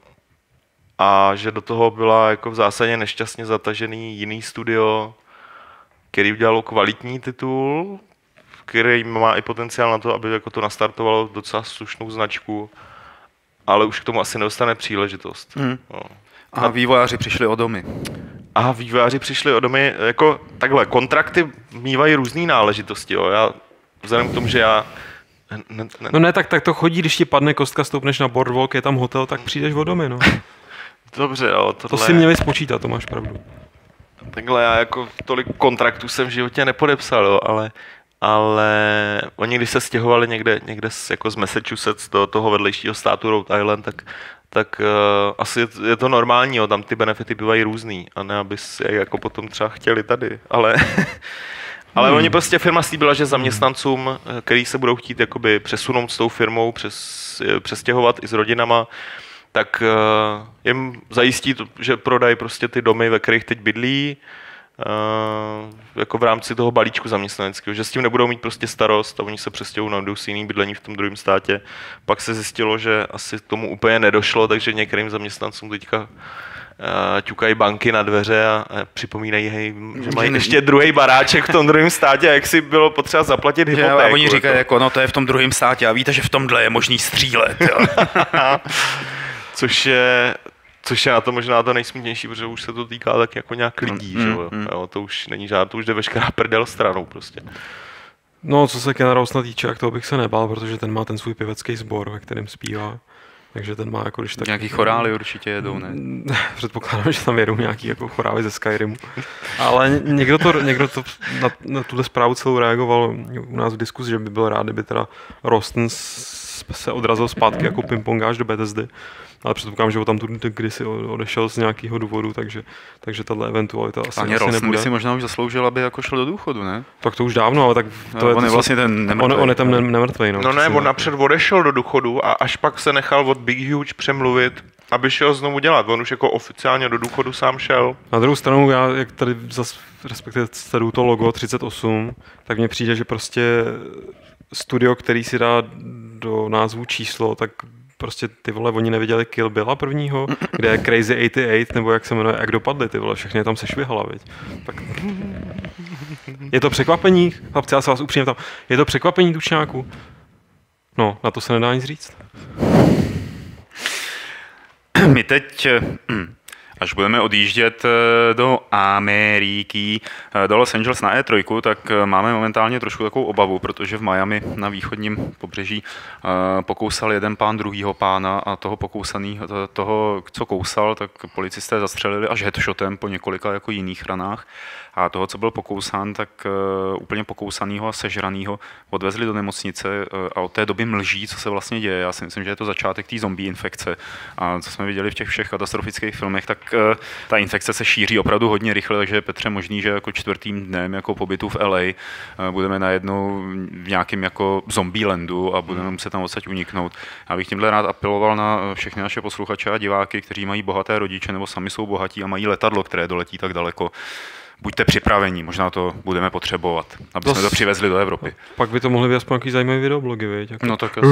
a že do toho byla jako v zásadě nešťastně zatažený jiný studio, který udělalo kvalitní titul, který má i potenciál na to, aby jako to nastartovalo docela slušnou značku, ale už k tomu asi nedostane příležitost. Mm. No. A vývojáři přišli o domy. A vývojáři přišli o domy, jako takhle, kontrakty mývají různý náležitosti, jo. Já, vzhledem k tomu, že já... Ne, ne. No ne, tak, tak to chodí, když ti padne kostka, stoupneš na boardwalk, je tam hotel, tak přijdeš o domy, no. Dobře, jo. Tohle... To si měli spočítat, to máš pravdu. Takhle, já jako tolik kontraktů jsem v životě nepodepsal, jo, ale... ale oni, když se stěhovali někde, někde z, jako z Massachusetts do toho vedlejšího státu Rhode Island, tak tak uh, asi je, je to normální, jo, tam ty benefity bývají různý, a ne aby si je jako potom třeba chtěli tady, ale, ale hmm. oni prostě firma slíbila, že zaměstnancům, který se budou chtít jakoby přesunout s tou firmou, přes, přestěhovat i s rodinama, tak uh, jim zajistí, to, že prodají prostě ty domy, ve kterých teď bydlí, Uh, jako v rámci toho balíčku zaměstnaneckého, že s tím nebudou mít prostě starost a oni se přestěhují na si jiný bydlení v tom druhém státě. Pak se zjistilo, že asi k tomu úplně nedošlo, takže některým zaměstnancům teďka uh, ťukají banky na dveře a, a připomínají, hej, že mají ještě druhý baráček v tom druhém státě, jak si bylo potřeba zaplatit hypotéku. A oni říkají, jako, no to je v tom druhém státě a víte, že v tomhle je možný střílet. Jo. Což je Což je na to možná to nejsmutnější, protože už se to týká tak jako nějak lidí, mm, že jo? Mm. jo? To už není žádný, to už jde veškerá prdel stranou prostě. No, co se Kena Rolstona týče, jak toho bych se nebál, protože ten má ten svůj pěvecký sbor, ve kterém zpívá. Takže ten má jako když tak... Nějaký chorály určitě jedou, ne? Předpokládám, že tam jedou nějaký jako chorály ze Skyrimu. Ale někdo to, někdo to na, na tuhle zprávu celou reagoval u nás v diskuzi, že by byl rád, kdyby teda Rolston se odrazil zpátky jako pingpongář do Bethesdy. Ale předpokládám, že ho tam tu kdysi odešel z nějakého důvodu, takže, takže tahle eventualita asi, Ani asi nebude. by si možná už zasloužil, aby jako šel do důchodu, ne? Tak to už dávno, ale tak to no, je... On to je vlastně ten nemrtvej. On, on je tam ne, nemrtvej, no. No ne, on napřed odešel do důchodu a až pak se nechal od Big Huge přemluvit, aby šel znovu dělat. On už jako oficiálně do důchodu sám šel. Na druhou stranu, já, jak tady zas, respektive sleduju to logo třicet osm, tak mně přijde, že prostě studio, který si dá do názvu číslo, tak prostě ty vole, oni neviděli Kill Billa prvního, kde je Crazy osmdesát osm, nebo jak se jmenuje, jak dopadly ty vole, všechny je tam sešvihala, viď. Tak... Je to překvapení, chlapci, já se vás upřímně tam, je to překvapení tučňáku? No, na to se nedá nic říct. My teď, až budeme odjíždět do Ameriky, do Los Angeles na E tři, tak máme momentálně trošku takovou obavu, protože v Miami na východním pobřeží pokousal jeden pán druhýho pána a toho pokousaného, toho, co kousal, tak policisté zastřelili až headshotem po několika jako jiných ranách. A toho, co byl pokousán, tak uh, úplně pokousanýho a sežranýho odvezli do nemocnice uh, a od té doby mlží, co se vlastně děje. Já si myslím, že je to začátek té zombie infekce. A co jsme viděli v těch všech katastrofických filmech, tak uh, ta infekce se šíří opravdu hodně rychle, takže je Petře možný, že jako čtvrtým dnem jako pobytu v L A uh, budeme najednou v nějakém jako zombie landu a budeme muset tam odsaď uniknout. Já bych tímhle rád apeloval na všechny naše posluchače a diváky, kteří mají bohaté rodiče nebo sami jsou bohatí a mají letadlo, které doletí tak daleko. Buďte připraveni, možná to budeme potřebovat, aby jsme to přivezli do Evropy. Pak by to mohly být aspoň nějaký zajímavý videoblogy, viď? Jako... No tak asi.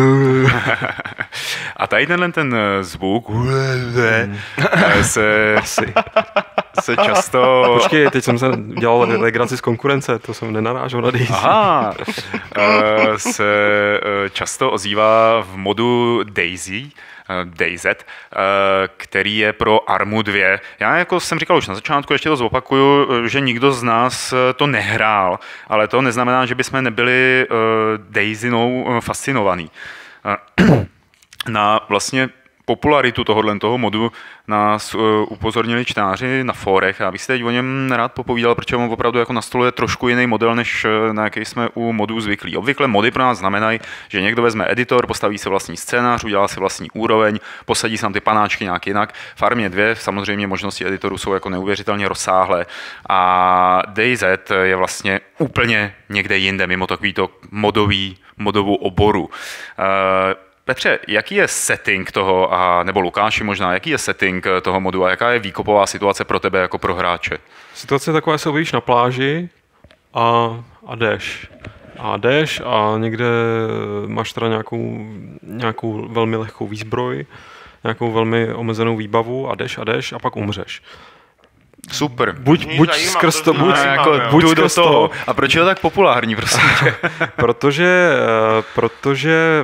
A tady tenhle ten zvuk hmm. se, asi. se často... Počkej, teď jsem se dělal legraci z konkurence, to jsem nenarážel na Daisy. Aha, se často ozývá v modu Daisy, D Z, který je pro Armu dva. Já jako jsem říkal už na začátku, ještě to zopakuju, že nikdo z nás to nehrál, ale to neznamená, že bychom nebyli Daisynou fascinovaný. Na vlastně popularitu tohohle toho modu nás uh, upozornili čtenáři na fórech. Já bych si teď o něm rád popovídal, protože on opravdu jako nastoluje trošku jiný model, než na jaký jsme u modů zvyklí. Obvykle mody pro nás znamenají, že někdo vezme editor, postaví si vlastní scénář, udělá si vlastní úroveň, posadí se tam ty panáčky nějak jinak. V Armě dva samozřejmě možnosti editoru jsou jako neuvěřitelně rozsáhlé a D Z je vlastně úplně někde jinde, mimo takovýto modový, modovou oboru. Uh, Petře, jaký je setting toho, a, nebo Lukáši možná, jaký je setting toho modu a jaká je výkopová situace pro tebe jako pro hráče? Situace je taková, že se objevíš na pláži a, a jdeš. A jdeš a někde máš teda nějakou, nějakou velmi lehkou výzbroj, nějakou velmi omezenou výbavu a jdeš a jdeš a pak umřeš. Super. Buď, buď skrz to, buď, jako, buď skrz to. toho. A proč je to tak populární, prosím tě? protože, protože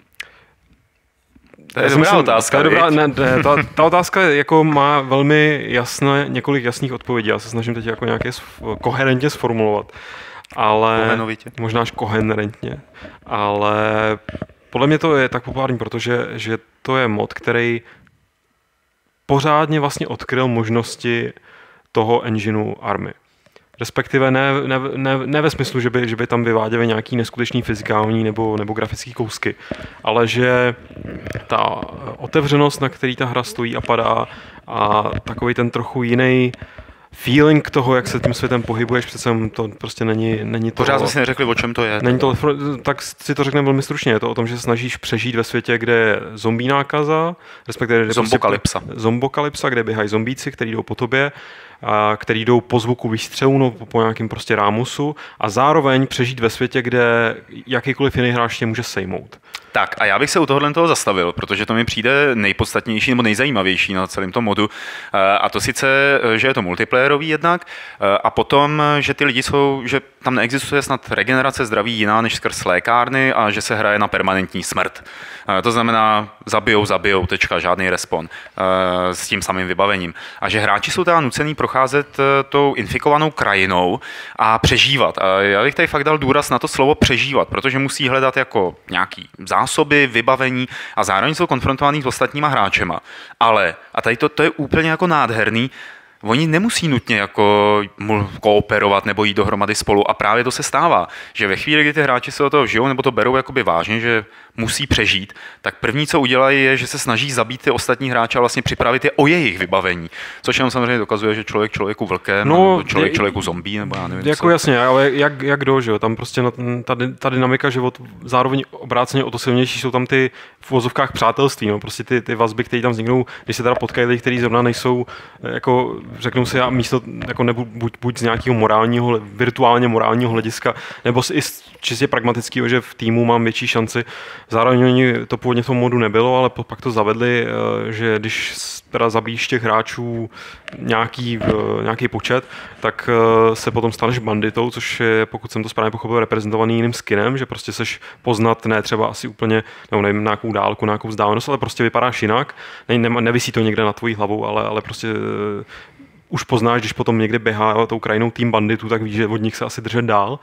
To je dobrá otázka. To je dobrá, ne, ne, ta, ta otázka jako má velmi jasné, několik jasných odpovědí. Já se snažím teď jako nějaké koherentně sformulovat. Ale Kohenovitě. možná až koherentně. Ale podle mě to je tak populární, protože že to je mod, který pořádně vlastně odkryl možnosti toho engineu Army. Respektive ne, ne, ne, ne ve smyslu, že by, že by tam vyváděli nějaký neskutečný fyzikální nebo, nebo grafický kousky, ale že ta otevřenost, na který ta hra stojí a padá a takový ten trochu jiný feeling toho, jak se tím světem pohybuješ, přece to prostě není, není to... Pořád jsme si neřekli, o čem to je. Není to, tak si to řekneme velmi stručně. Je to o tom, že se snažíš přežít ve světě, kde je zombie nákaza, respektive... Zombokalypsa. Prostě, zombokalypsa, kde běhají zombíci, který jdou po tobě, a který jdou po zvuku výstřelu, no, po nějakém prostě rámusu a zároveň přežít ve světě, kde jakýkoliv jiný hráč tě může sejmout. Tak a já bych se u tohohle toho zastavil, protože to mi přijde nejpodstatnější nebo nejzajímavější na celém tom modu. A to sice, že je to multiplayerový jednak a potom, že ty lidi jsou, že tam neexistuje snad regenerace zdraví jiná než skrz lékárny a že se hraje na permanentní smrt. To znamená zabijou, zabijou, tečka, žádný respon s tím samým vybavením. A že hráči jsou teda nucený procházet tou infikovanou krajinou a přežívat. A já bych tady fakt dal důraz na to slovo přežívat, protože musí hledat jako nějaký zásoby, vybavení a zároveň jsou konfrontovaný s ostatníma hráčema. Ale, a tady to, to je úplně jako nádherný, oni nemusí nutně jako kooperovat nebo jít dohromady spolu a právě to se stává, že ve chvíli, kdy ty hráči se do toho žijou nebo to berou jakoby vážně, že musí přežít, tak první, co udělají, je, že se snaží zabít ty ostatní hráče a vlastně připravit je o jejich vybavení. Což jenom samozřejmě dokazuje, že člověk člověku vlkem, no, nebo člověk člověku zombie, nebo já nevím. Jako co. Jasně, ale jak, jak kdo, že jo? Tam prostě ta, ta dynamika život zároveň obráceně o to silnější jsou tam ty v vozovkách přátelství, no, prostě ty, ty vazby, které tam vzniknou, když se teda potkají lidi, kteří zrovna nejsou, jako řeknou si, a místo, jako nebuď, buď, buď z nějakého morálního, virtuálně morálního hlediska, nebo i z čistě pragmatického, že v týmu mám větší šanci. Zároveň oni to původně v tom modu nebylo, ale pak to zavedli, že když teda zabíjíš těch hráčů nějaký, nějaký počet, tak se potom staneš banditou, což je, pokud jsem to správně pochopil, reprezentovaný jiným skinem, že prostě seš poznat, ne třeba asi úplně, nebo nevím, nějakou dálku, nějakou vzdálenost, ale prostě vypadáš jinak. Ne, ne, nevisí to někde na tvojí hlavou, ale, ale prostě už poznáš, když potom někde běhá tou krajinou tým banditů, tak víš, že od nich se asi držet dál.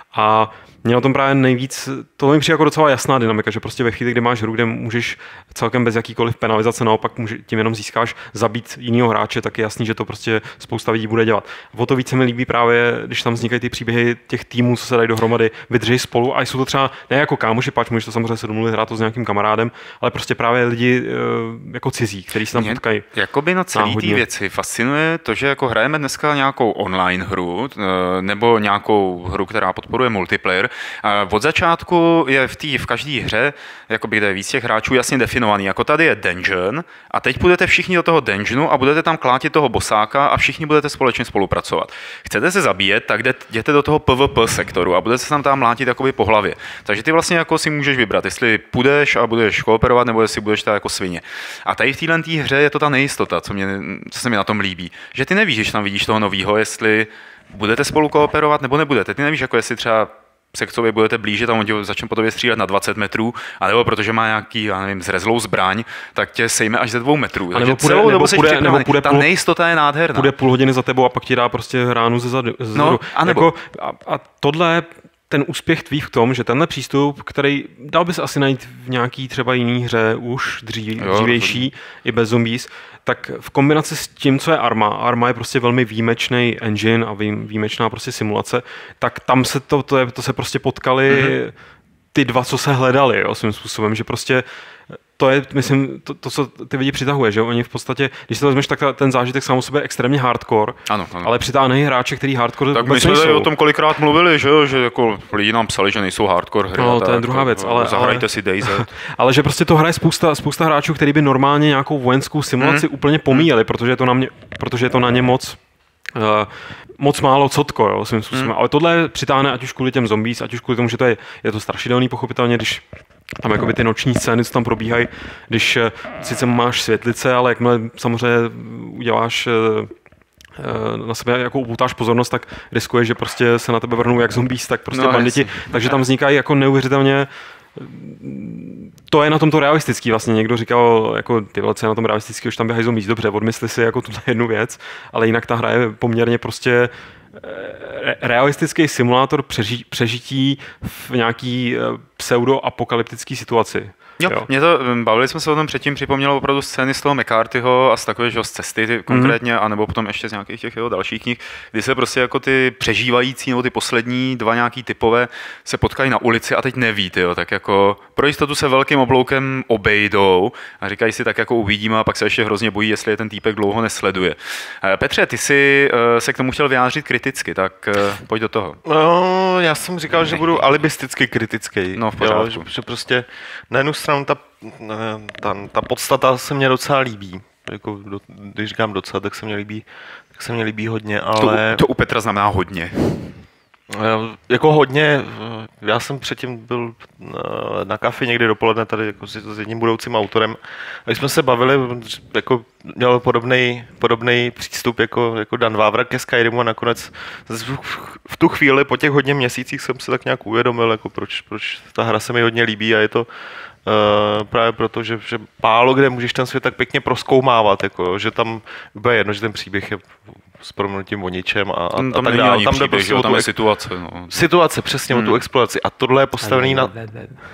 A mě na tom právě nejvíc, to mi přijde jako docela jasná dynamika, že prostě ve chvíli, kdy máš hru, kde můžeš celkem bez jakýkoliv penalizace, naopak může, tím jenom získáš zabít jinýho hráče, tak je jasný, že to prostě spousta lidí bude dělat. O to více mi líbí právě, když tam vznikají ty příběhy těch týmů, co se dají dohromady, vydrží spolu a jsou to třeba ne jako kámoši, pač můžeš to samozřejmě se domluvit, hrát to s nějakým kamarádem, ale prostě právě lidi jako cizí, kteří se tam potkají. Jakoby na celé té věci fascinuje to, že jako hrajeme dneska nějakou online hru nebo nějakou hru, která podporuje multiplayer. Od začátku je v, tý, v každé hře, jakoby, kde je víc těch hráčů, jasně definovaný. Jako tady je dungeon a teď půjdete všichni do toho dungeonu a budete tam klátit toho bosáka a všichni budete společně spolupracovat. Chcete se zabíjet, tak jděte do toho PvP sektoru a budete se tam tam mlátit jakoby po hlavě. Takže ty vlastně jako si můžeš vybrat, jestli půjdeš a budeš kooperovat, nebo jestli budeš tak jako svině. A tady v téhle hře je to ta nejistota, co, mě, co se mi na tom líbí. Že ty nevíš, když tam vidíš toho novýho, jestli budete spolu kooperovat nebo nebudete. Ty nevíš, jako jestli třeba se k sobě budete blížit a on tě začne po tobě střílet na dvacet metrů, anebo protože má nějaký, já nevím, zrezlou zbraň, tak tě sejme až ze dvou metrů. A nebo půjde, nebo půjde, nebo půjde ta půl, nejistota je nádherná. Půjde půl hodiny za tebou a pak ti dá prostě ránu ze zadu. No, a, nebo... jako, a, a tohle ten úspěch tvý v tom, že tenhle přístup, který dal bys asi najít v nějaký třeba jiný hře už dřív, jo, dřívější, to... i bez zombies, tak v kombinaci s tím, co je Arma, Arma je prostě velmi výjimečný engine a výjimečná prostě simulace, tak tam se to, to, je, to se prostě potkali mm-hmm. ty dva, co se hledali, jo, svým způsobem, že prostě to je, myslím, to, to, co ty lidi přitahuje, že oni v podstatě, když si to vezmeš, tak ta, ten zážitek sám o sobě je extrémně hardcore, ano, ano. ale přitáhnejí hráče, který hardcore tak my jsme tady o tom kolikrát mluvili, že, že jako lidi nám psali, že nejsou hardcore hry. No, to je druhá věc, ale... Zahrajte ale, si D ayz. Ale že prostě to hraje spousta, spousta hráčů, který by normálně nějakou vojenskou simulaci hmm. úplně pomíjeli, protože je to na mě, protože je to na ně moc... Uh, moc málo cotko, jo, svým způsobem. Hmm. Ale tohle přitáhne ať už kvůli těm zombies, ať už kvůli tomu, že to je, je to strašidelný, pochopitelně, když tam jakoby ty noční scény, co tam probíhají, když uh, sice máš světlice, ale jakmile samozřejmě uděláš uh, na sebe jako upoutáš pozornost, tak riskuješ, že prostě se na tebe vrhnou jak zombies, tak prostě no, banditi. Jasný. Takže tam vznikají jako neuvěřitelně. To je na tom to realistický vlastně. Někdo říkal, jako ty velice na tom realistický, už tam běhají zombies. Dobře, odmysli si jako tuhle jednu věc, ale jinak ta hra je poměrně prostě realistický simulátor přeži, přežití v nějaký pseudo-apokalyptický situaci. Jo, jo. Mě to, bavili jsme se o tom předtím, připomnělo opravdu scény z toho McCarthyho a z takové, že z cesty ty, konkrétně, mm. anebo potom ještě z nějakých těch jeho dalších knih, kdy se prostě jako ty přežívající nebo ty poslední dva nějaký typové se potkají na ulici a teď neví, tyjo, tak jako pro jistotu se velkým obloukem obejdou a říkají si tak jako uvidíme a pak se ještě hrozně bojí, jestli je ten týpek dlouho nesleduje. Petře, ty jsi se k tomu chtěl vyjádřit kriticky, tak pojď do toho. No, já jsem říkal, že budu alibisticky kritický. No, v pořádku. Jo, že, že prostě na jednu stranu ta, ta, ta podstata se mně docela líbí. Jako, do, když říkám docela, tak se mně líbí, tak se mně líbí hodně, ale... To, to u Petra znamená hodně. Jako hodně, já jsem předtím byl na kafi někdy dopoledne tady jako s jedním budoucím autorem a když jsme se bavili, jako měl podobný podobný přístup jako, jako Dan Vávra ke Skyrimu a nakonec v tu chvíli po těch hodně měsících jsem se tak nějak uvědomil, jako proč, proč ta hra se mi hodně líbí a je to Uh, právě proto, že, že málo kde můžeš ten svět tak pěkně prozkoumávat, jako, že tam bude jedno, že ten příběh je s proměnutím o ničem a, a, tam a tak dále. Tam jde prostě o tu tam je situace. No. Situace, přesně hmm. o tu exploraci. A tohle je postavený na,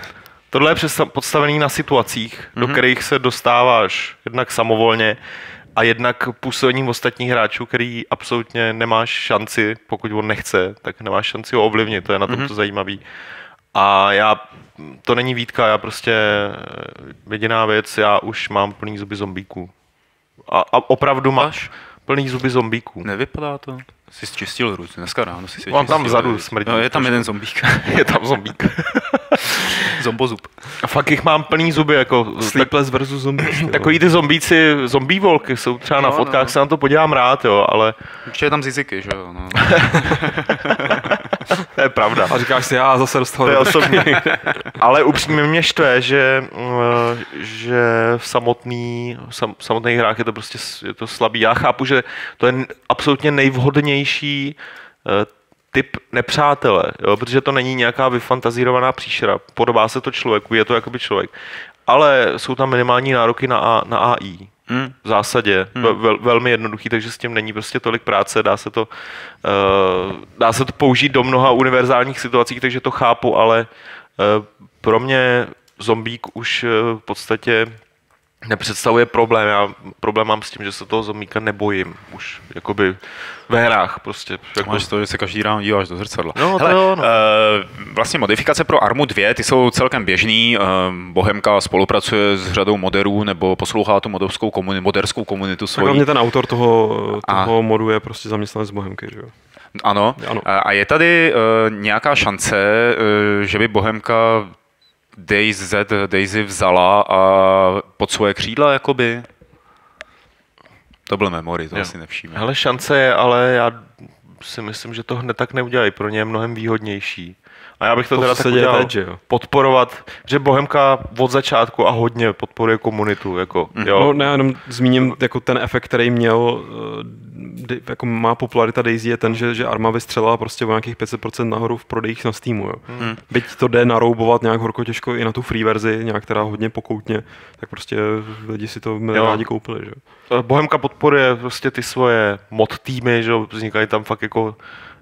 tohle je postavený na situacích, hmm. do kterých se dostáváš jednak samovolně a jednak působením ostatních hráčů, který absolutně nemáš šanci, pokud on nechce, tak nemáš šanci ho ovlivnit, to je na tom mm-hmm. to zajímavý. A já, to není výtka, já prostě, jediná věc, já už mám plný zuby zombíků. A, a opravdu máš plný zuby zombíků. Nevypadá to. Jsi čistil ruce, dneska ráno si Mám tam vzadu smrdí. No, je tam jeden zombík. Je tam zombík. Zombozub. A fakt jich mám plný zuby, jako... Sleepless versus zombie. Takový ty zombíci, zombie volky jsou třeba no, na fotkách, no. se na to podívám rád, jo, ale... Určitě je tam ziziky, že jo, no. To je pravda. A říkáš si, já zase dostal. To je osobně. Ale upřímně mě štve, že, že v samotný, sam, samotných hrách je to prostě je to slabý. Já chápu, že to je absolutně nejvhodnější typ nepřátele, jo, protože to není nějaká vyfantazírovaná příšera. Podobá se to člověku, je to jakoby člověk. Ale jsou tam minimální nároky na, A, na A I. Hmm. V zásadě. Hmm. Vel, velmi jednoduchý, takže s tím není prostě tolik práce. Dá se to, uh, dá se to použít do mnoha univerzálních situací, takže to chápu, ale uh, pro mě zombík už uh, v podstatě nepředstavuje problém. Já problém mám s tím, že se toho zombíka nebojím. Už jakoby ve hrách prostě. Jako... Máš to, že se každý ráno díváš do zrcadla. No, hele, to no. uh, vlastně modifikace pro Armu dva, ty jsou celkem běžný. Uh, Bohemka spolupracuje s řadou moderů nebo poslouchá tu moderskou komunitu, moderskou komunitu svojí. Hlavně ten autor toho, toho a... modu je prostě zaměstnanec Bohemky, že jo? Ano. ano. A je tady uh, nějaká šance, uh, že by Bohemka DayZ, Daisy vzala a pod svoje křídla, jakoby? To byl memory, to jo. asi nevšíme. Hele, šance je, ale já si myslím, že to hned tak neudělají. Pro ně je mnohem výhodnější. A já bych to, to teda tak udělal teď, že jo? Podporovat, že Bohemka od začátku a hodně podporuje komunitu. Jako, mm. jo. No, ne, jenom zmíním jako ten efekt, který měl, jako má popularita Daisy je ten, že, že Arma vystřelila prostě o nějakých pět set procent nahoru v prodejích na Steamu. Jo. Mm. Byť to jde naroubovat nějak horko těžko i na tu free verzi, nějak teda hodně pokoutně, tak prostě lidi si to rádi koupili. Že? Bohemka podporuje prostě ty svoje mod týmy, že vznikají tam fakt jako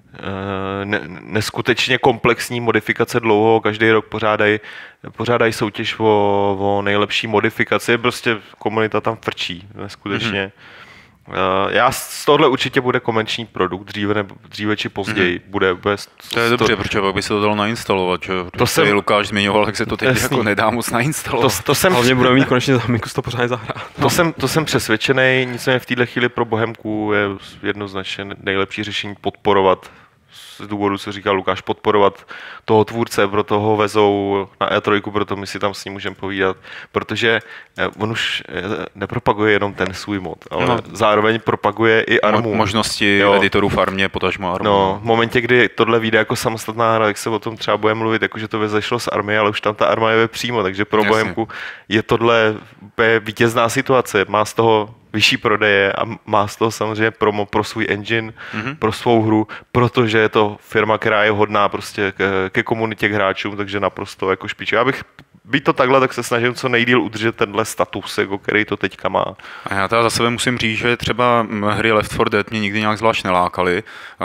Ne, neskutečně komplexní modifikace dlouho, každý rok pořádají pořádaj soutěž o, o nejlepší modifikaci, prostě komunita tam frčí, neskutečně. Mm-hmm. Já z tohle určitě bude komerční produkt, dříve, nebo, dříve či později. Mm-hmm. Bude, bude to je dobře, to... protože pak by se to dalo nainstalovat, že? To jsem... Lukáš zmiňoval, jak se to teď Jasný. jako nedá moc nainstalovat. To, to jsem... Hlavně budeme mít konečně za Mikus to pořád zahrát. No. To, jsem, to jsem přesvědčený, nicméně v této chvíli pro Bohemku je jednoznačně nejlepší řešení podporovat z důvodu, co říkal Lukáš, podporovat toho tvůrce, proto ho vezou na E tři, proto my si tam s ním můžeme povídat, protože on už nepropaguje jenom ten svůj mod, ale no. zároveň propaguje i Armu. Možnosti jo. editorů farmě, potažmo Armu. No, v momentě, kdy tohle vyjde jako samostatná hra, tak se o tom třeba bude mluvit, jakože to vzešlo z Army, ale už tam ta Arma je přímo, takže pro Jasně. Bohemku je tohle vítězná situace, má z toho vyšší prodeje a má z toho samozřejmě promo pro svůj engine, mm-hmm. pro svou hru, protože je to firma, která je hodná prostě ke, ke komunitě k hráčům, takže naprosto jako špička. Já bych být to takhle, tak se snažím co nejdýl udržet tenhle status, jako který to teďka má. A já teda za sebe musím říct, že třeba hry Left four Dead mě nikdy nějak zvlášť nelákaly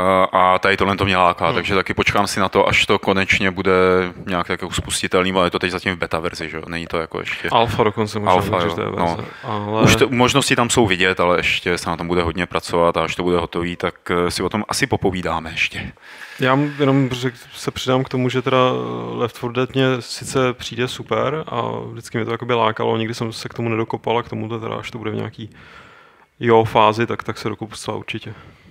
a tady tohle to mě láká, hmm. takže taky počkám si na to, až to konečně bude nějak jako spustitelný, ale je to teď zatím v beta verzi, že? Není to jako ještě... Alfa dokonce možná, Alfa, že to je verze. No. Ale... Už to, možnosti tam jsou vidět, ale ještě se na tom bude hodně pracovat a až to bude hotový, tak si o tom asi popovídáme ještě. Já jenom se přidám k tomu, že teda Left four Dead mě sice přijde super a vždycky mě to jakoby lákalo, nikdy jsem se k tomu nedokopal a k tomu teda, až to bude v nějaký jo fázi, tak, tak se dokupstva určitě.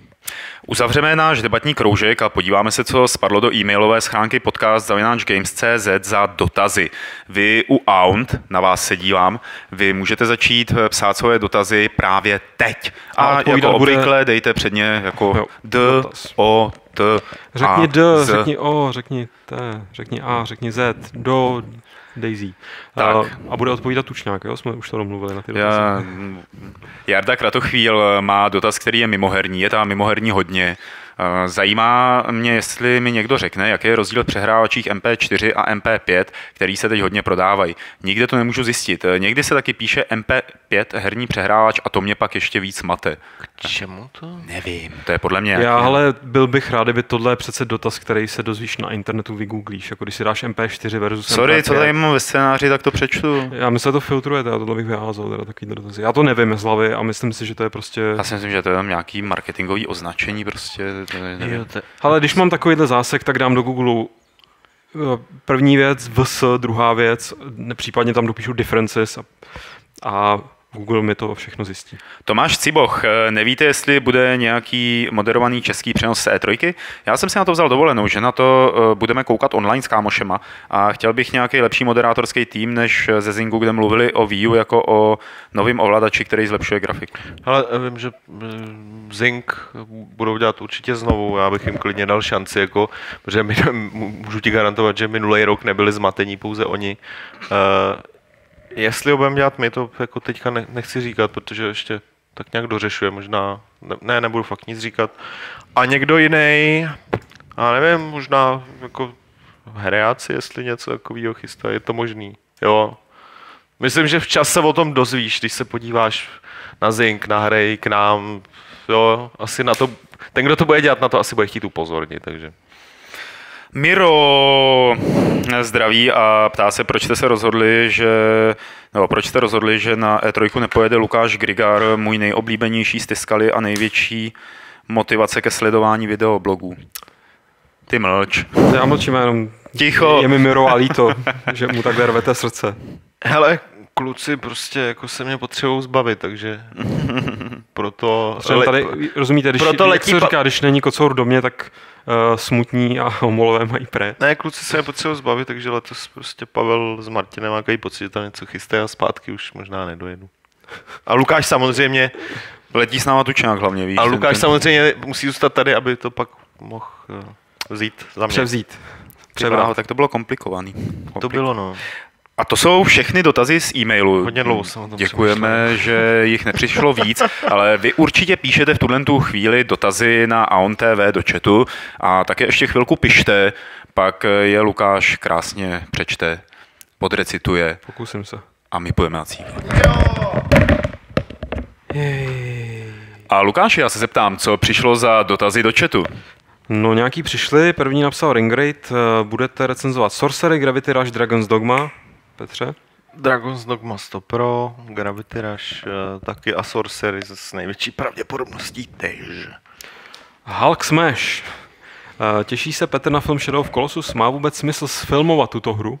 Uzavřeme náš debatní kroužek a podíváme se, co spadlo do e-mailové schránky podcast zavináč games tečka cé zet za dotazy. Vy u Aunt, na vás se dívám, vy můžete začít psát svoje dotazy právě teď. A, a jako obvykle bude... dejte předně jako jo, D, dotaz. O, T, Řekni A, D, Z. řekni O, řekni T, řekni A, řekni Z, do Daisy. Tak. A, a bude odpovídat Tučňák, jo? Jsme už to domluvili na ty dotazy. Já, Jarda Kratochvíl má dotaz, který je mimoherní, je tam mimoherní hodně. Zajímá mě, jestli mi někdo řekne, jaký je rozdíl v přehrávačích M P čtyři a M P pět, který se teď hodně prodávají. Nikde to nemůžu zjistit. Někdy se taky píše M P pět herní přehrávač a to mě pak ještě víc mate. K čemu to? Nevím, to je podle mě... Já jaký... ale byl bych rád, kdyby tohle je přece dotaz, který se dozvíš na internetu, vygooglíš, jako když si dáš M P čtyři versus Sorry, M P pět. co tady mám ve scénáři, tak to přečtu. Já myslím, že to filtrujete, já tohle bych vyházel, teda takový dotazy. Já to nevím z hlavy a myslím si, že to je prostě... Já si myslím, že to je tam nějaký marketingový označení prostě. To je, Jo, to... Ale když mám takovýhle zásek, tak dám do Google první věc, V S, druhá věc, případně tam dopíšu differences a, a Google mi to všechno zjistí. Tomáš Ciboch, nevíte, jestli bude nějaký moderovaný český přenos z E tři? Já jsem si na to vzal dovolenou, že na to budeme koukat online s kámošema a chtěl bych nějaký lepší moderátorský tým, než ze Zingu, kde mluvili o Wii U jako o novém ovladači, který zlepšuje grafiku. Ale vím, že Zing budou dělat určitě znovu, já bych jim klidně dal šanci, jako, protože my, můžu ti garantovat, že minulý rok nebyli zmatení pouze oni. Uh, Jestli ho budeme dělat my, to jako teďka ne, nechci říkat, protože ještě tak nějak dořešuje, možná, ne, ne, nebudu fakt nic říkat. A někdo jiný, a nevím, možná jako hreáci, jestli něco takového chystá, je to možný, jo. Myslím, že včas se o tom dozvíš, když se podíváš na Zing, na hry, k nám, jo, asi na to, ten, kdo to bude dělat, na to asi bude chtít upozornit, takže. Miro zdraví a ptá se, proč jste se rozhodli, že, nebo proč jste rozhodli, že na E tři nepojede Lukáš Grigar, můj nejoblíbenější z Tiskaly a největší motivace ke sledování videoblogů. Ty mlč. Já mlčím, jenom Ticho. Je mi Miro a líto, že mu takhle rvete srdce. Hele, kluci prostě jako se mě potřebují zbavit, takže proto... Třeba tady, rozumíte, když, proto jak letí se pa- říká, když není kocour do mě, tak uh, smutní a homolové mají pré. Ne, kluci se mě potřebují zbavit, takže letos prostě Pavel s Martinem má takový pocit, že tam něco chystá a zpátky už možná nedojedu. A Lukáš samozřejmě... Letí s náma tučňák hlavně, víš. A ten- Lukáš ten- samozřejmě musí zůstat tady, aby to pak mohl uh, vzít za mě. Převzít. Ty bláho, tak to bylo komplikovaný. To bylo, no. A to jsou všechny dotazy z e-mailu. Hodně dlouho jsem o tom Děkujeme, že jich nepřišlo víc, ale vy určitě píšete v tuhle tu chvíli dotazy na Aon T V do chatu a také ještě chvilku pište, pak je Lukáš krásně přečte, podrecituje Pokusím se. a my půjdeme na cíl. A Lukáši, já se zeptám, co přišlo za dotazy do chatu? No nějaký přišli, první napsal Ringrate, budete recenzovat Sorcery, Gravity Rush, Dragon's Dogma, Petře? Dragon's Dogma sto pro, Gravity Rush uh, taky a Sorcery s největší pravděpodobností též. Hulk Smash. Těší se Petr na film Shadow of Colossus, má vůbec smysl sfilmovat tuto hru?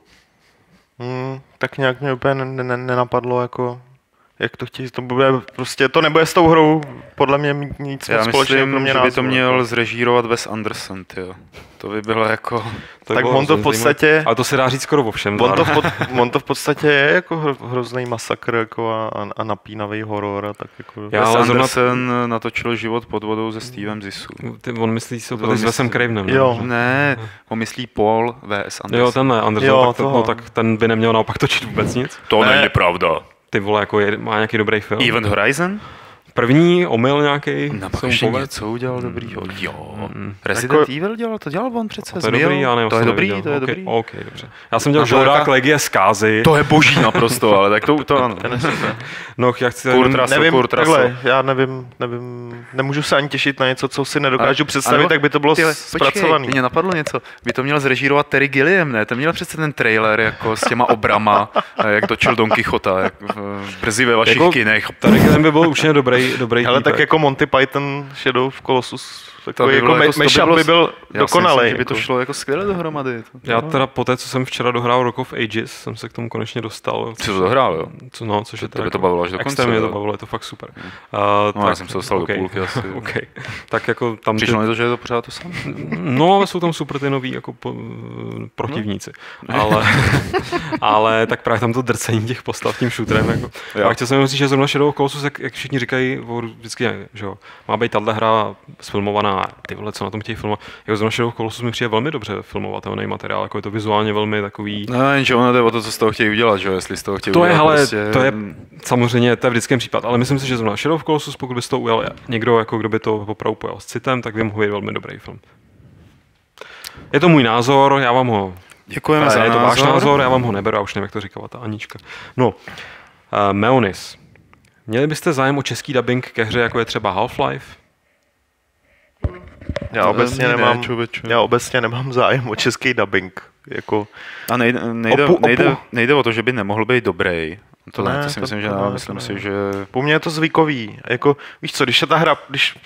Hmm, tak nějak mě úplně ne- ne- nenapadlo, jako, jak to chtějí, to bude, prostě to nebude s tou hrou, podle mě mít nic Já moc společného, myslím, kromě že by názvu, to měl jako. zrežírovat Wes Anderson, tyjo. To by bylo jako... To Tak bylo on to v hrozně podstatě- zajímavé. Ale to se dá říct skoro o všem. On to, v zároveň. pod, on to v podstatě je jako hro, hrozný masakr jako a, a, a napínavý horor a tak jako... Já Wes ale zrovna- Anderson natočil Život pod vodou se Stevem Zissou. Ty, on myslí si To opět s myslím- Wesem Cravenem. ne? Jo. Ne, on myslí Paul V S Anderson. Jo, ten ne, Anderson, Jo, tak, ten, toho. no, tak ten by neměl naopak točit vůbec nic. To Ne. není pravda. Ty vole, jako je, má nějaký dobrý film. Event Horizon? První omyl nějaký. No, pak jsem ještě povedl. něco udělal dobrýho. Jo. Mm. Resident Evil dělal, to dělal on přece. To je s Mio. dobrý, já nevím, To je jsem dobrý, neviděl. to je okay, dobrý. OK, dobře. Já jsem dělal A to je Žourák jaká- Legie zkázy. To je boží naprosto, ale tak to, to ano. No, já chci... Kurt jenom- Russell, Nevím, Kurt Russell. takhle, já nevím, nevím, nemůžu se ani těšit na něco, co si nedokážu A- představit, ano, tak by to bylo tyhle, zpracovaný. Počkej, mě napadlo něco. By to měl zrežírovat Terry Gilliam, ne? Ten měl přece ten trailer jako s těma obrama, jak točil Don Quixota, jak v- brzy ve vašich Jako- kinech. Tady ten by byl určitě dobrý, dobrý Ale tak týpek. jako Monty Python Shadow of Colossus, To takový by jako, bylo jako jako- to by mashup bylo- by byl Já si dokonalý. myslím, že by to jako. šlo jako skvěle dohromady. Já teda po té, co jsem včera dohrál Rock of Ages, jsem se k tomu konečně dostal. Co to dohrál, jo? Co, no, což je To by to bavilo až do konce, extrémně to jo. bavilo, je to fakt super. Uh, No, já jsem se dostal do půlky asi. okay. Tak jako tam ty, Přišlo mi to, že je to pořád to samé. no, ale jsou tam super ty noví jako po, protivníci. Ale, ale tak právě tam to drcení těch postav tím shooterem. Jako. Jo. A chtěl jsem jenom říct, že zrovna Shadow of Colossus, jak, jak všichni říkají, mají vždycky, že jo, má být tahle hra sfilmovaná, ty vole, co na tom chtějí filmovat. Jako zrovna Shadow of Colossus mi přijde velmi dobře filmovatelný materiál, jako je to vizuálně velmi takový... No, jenže ono jde o to, co z toho chtějí udělat, že jo, jestli z toho chtějí to udělat je, hele, prostě... to je samozřejmě, to je vždycky případ, ale myslím si, že zrovna Shadow of Colossus, pokud by to ujal někdo, jako kdo by to opravdu pojal s citem, tak by mohl být velmi dobrý film. Je to můj názor, já vám ho... Děkujeme za je to názor. váš názor, já vám ho neberu, já už nevím, jak to říkala ta Anička. No, uh, Meonis. Měli byste zájem o český dubbing ke hře, jako je třeba Half-Life? Já obecně, Ne, nemám, člověče. já obecně nemám zájem o český dubbing. Jako, A nejde, nejde, Opu- nejde, opu- nejde o to, že by nemohl být dobrý. To ne, Ne, to si to- myslím, že to ne, ne, myslím to si, ne. že... po mně je to zvykový. Jako, víš co, když je ta hra, když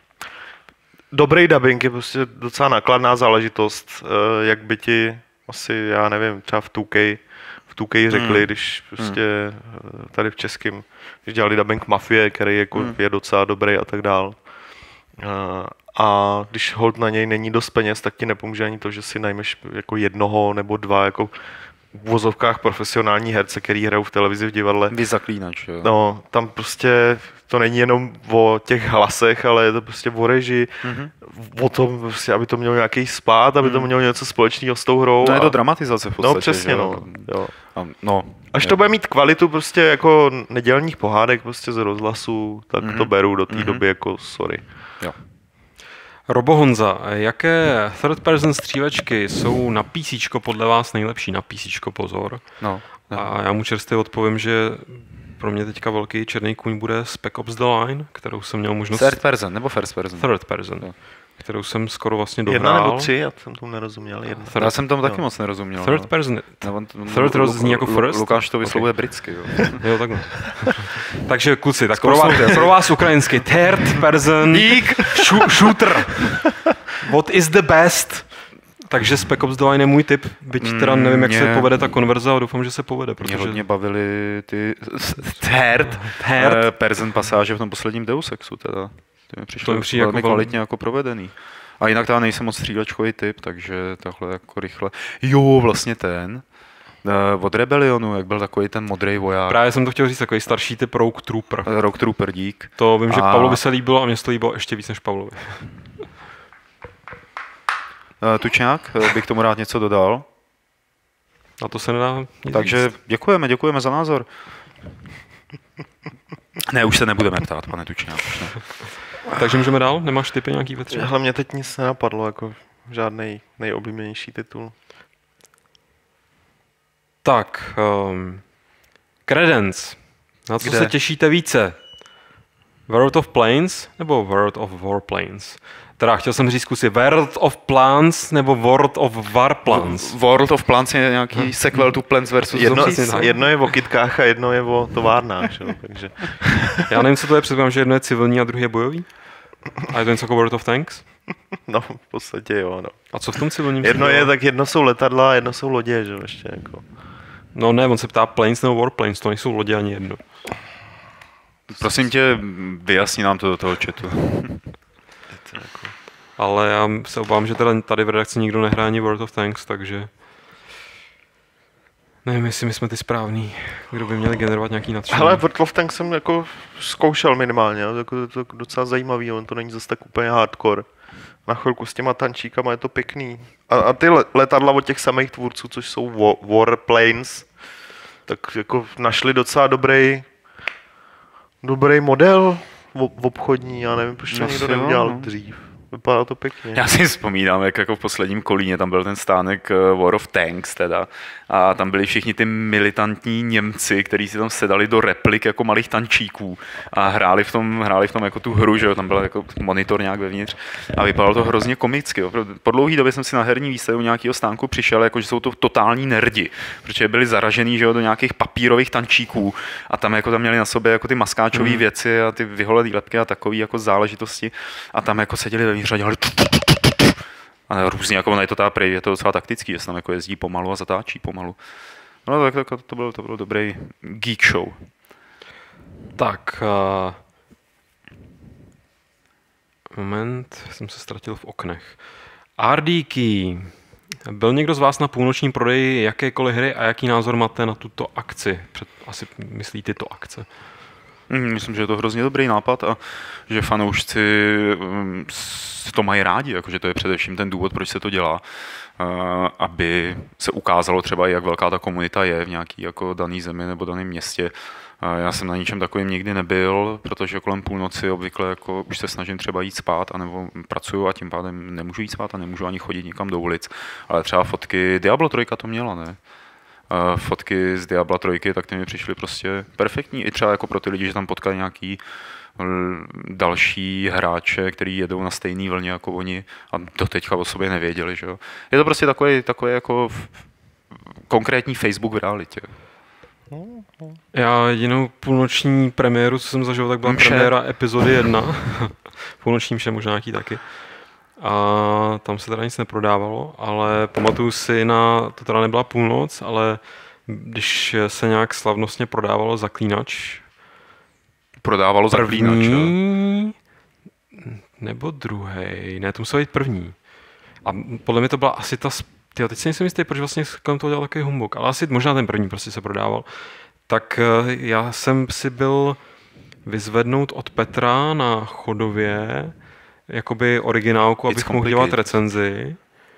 dobrý dubbing je prostě docela nákladná záležitost, eh, jak by ti asi, já nevím, třeba v two K, v two K řekli, Hmm. když prostě eh, tady v českém, když dělali dubbing Mafie, který jako Hmm. je docela dobrý a tak dál. Eh, A když hold na něj není dost peněz, tak ti nepomůže ani to, že si najmeš jako jednoho nebo dva jako v vozovkách profesionální herce, který hrajou v televizi, v divadle. Vy zaklínač, jo. No, tam prostě to není jenom o těch hlasech, ale je to prostě o režii, Mhm. o tom, prostě, aby to mělo nějaký spát, aby to Mhm. mělo něco společného s tou hrou. No je a- to dramatizace v podstatě. No přesně, že no. jo. Jo. A, no. Až jo. to bude mít kvalitu prostě jako nedělních pohádek prostě z rozhlasu, tak Mhm. to beru do té Mhm. doby jako sorry. Jo. Robo Honza, jaké third person střílečky jsou na PCčko podle vás nejlepší? Na PCčko, pozor. No. A já mu čerstvě odpovím, že pro mě teďka velký černý kůň bude Spec Ops The Line, kterou jsem měl možnost... Third person, nebo first person? Third person. Jo. Kterou jsem skoro vlastně dohrál. Jedna nebo tři, já jsem tomu nerozuměl. Jedna. Third- Já jsem tomu taky jo. moc nerozuměl. Third no. person. No, on- Third Lu- zní jako Lu- first? Lukáš to vyslovuje Okay. britsky, jo. Jo, takhle. Takže kluci, tak pro Zkousnout vás, pro vás ukrajinsky third person šu- shooter. What is the best? Takže Spec Ops The Line je můj tip, byť teda nevím, jak se Mě- povede ta konverze, ale doufám, že se povede, Mě protože... hodně bavily ty third, Third. eh, person pasáže v tom posledním Deus Exu teda. Ty mi přišlo To mi přijde velmi jako velmi- kvalitně jako provedený. A jinak já nejsem moc střílečkový typ, takže takhle jako rychle. Jo, vlastně ten. eh, Od Rebellionu, jak byl takový ten modrý voják. Právě jsem to chtěl říct, takový starší typ Rogue Trooper. eh, Rogue Trooper dík. To vím, že A- Pavlovi se líbilo a mě to líbilo ještě víc než Pavlovi. Eh, Tučňák, eh, bych tomu rád něco dodal. Na to se nedá nic Takže říct. děkujeme, děkujeme za názor. Ne, už se nebudeme ptát, pane Tučňák. už ne. Takže můžeme dál? Nemáš tipy nějaký ve tři? Hlavně mě teď nic nenapadlo, jako žádný nejoblíbenější titul. Tak, um, Credence. Na co Kde? se těšíte více? World of Planes nebo World of Warplanes? Teda chtěl jsem říct zkusit World of Plants nebo World of Warplanes. World of Plants je nějaký sequel to Plants versus. Jedno, přesně tak. jedno je o kytkách a jedno je o továrnách, že? jo, takže Já nevím, co to je, předpokládám, že jedno je civilní a druhý je bojový? A je to něco jako World of Tanks? no v podstatě jo, no. A co v tom civilním? Jedno se dělá? je, tak jedno jsou letadla a jedno jsou lodě, že jo, ještě jako. No ne, on se ptá Planes nebo Warplanes, to nejsou lodě ani jedno. Prosím tě, vyjasni nám to do toho chatu. To jako. Ale já se obávám, že teda tady v redakci nikdo nehraje ani World of Tanks, takže... Nevím, jestli my jsme ty správný, kdo by měli generovat nějaký nadšení. Hele, World of Tanks jsem jako zkoušel minimálně, jo, jako to je docela zajímavý, on to není zase tak úplně hardcore. Na chvilku s těma tančíkama je to pěkný. A, a ty le- letadla od těch samých tvůrců, což jsou wa- Warplanes, tak jako našli docela dobrý dobrý model v- obchodní, já nevím, proč to No nikdo si jo, neudělal no. dřív. Vypadá to pěkně. Já si vzpomínám, jak jako v posledním kolíně tam byl ten stánek eh, War of Tanks teda a tam byli všichni ty militantní Němci, kteří si tam sedali do replik jako malých tančíků a hráli v tom, hráli v tom jako tu hru, že jo, tam byl jako monitor nějak vevnitř a vypadalo to hrozně komicky. Jo. Po dlouhé době jsem si na herní výstavu nějakého stánku přišel, jako že jsou to totální nerdi, protože byli zaražený, že jo, do nějakých papírových tančíků a tam jako tam měli na sobě jako ty maskáčové Mhm. věci a ty vyholedý lepky a takové jako záležitosti a tam jako seděli vevnitř a dělali tu, tu, tu, tu, tu. A různě, jako ono je to ta prej, je to docela taktický, že se tam jako jezdí pomalu a zatáčí pomalu. No tak, tak to, byl, to byl dobrý geek show. Tak, uh, moment, jsem se ztratil v oknech. R D Key. Byl někdo z vás na půlnočním prodeji jakékoliv hry a jaký názor máte na tuto akci? Před, asi myslí tyto akce. Myslím, že je to hrozně dobrý nápad a že fanoušci to mají rádi, jakože to je především ten důvod, proč se to dělá, aby se ukázalo třeba, jak velká ta komunita je v nějaký jako daný zemi nebo daném městě. Já jsem na ničem takovým nikdy nebyl, protože kolem půlnoci obvykle jako už se snažím třeba jít spát, anebo pracuju a tím pádem nemůžu jít spát a nemůžu ani chodit nikam do ulic. Ale třeba fotky Diablo tři to měla, ne? Fotky z Diabla tři, tak ty mi přišly prostě perfektní. I třeba jako pro ty lidi, že tam potkali nějaký další hráče, který jedou na stejné vlně jako oni a do teďka o sobě nevěděli. Že jo? Je to prostě takový, takový jako konkrétní Facebook v realitě. Já jedinou půlnoční premiéru, co jsem zažil, tak byla mše. Premiéra epizody jedna. Půlnoční mše možná nějaký taky. A tam se teda nic neprodávalo, ale pamatuju si na, to teda nebyla půlnoc, ale když se nějak slavnostně prodávalo Zaklínač. Prodávalo Zaklínač, první, nebo druhý, ne, to musel být první. A podle mě to byla asi ta, tyjo, teď si nejsem jistý, proč vlastně kolem toho dělal takový humbug, ale asi možná ten první prostě se prodával. Tak já jsem si byl vyzvednout od Petra na Chodově jakoby originálku, abych mohl dělat recenzi.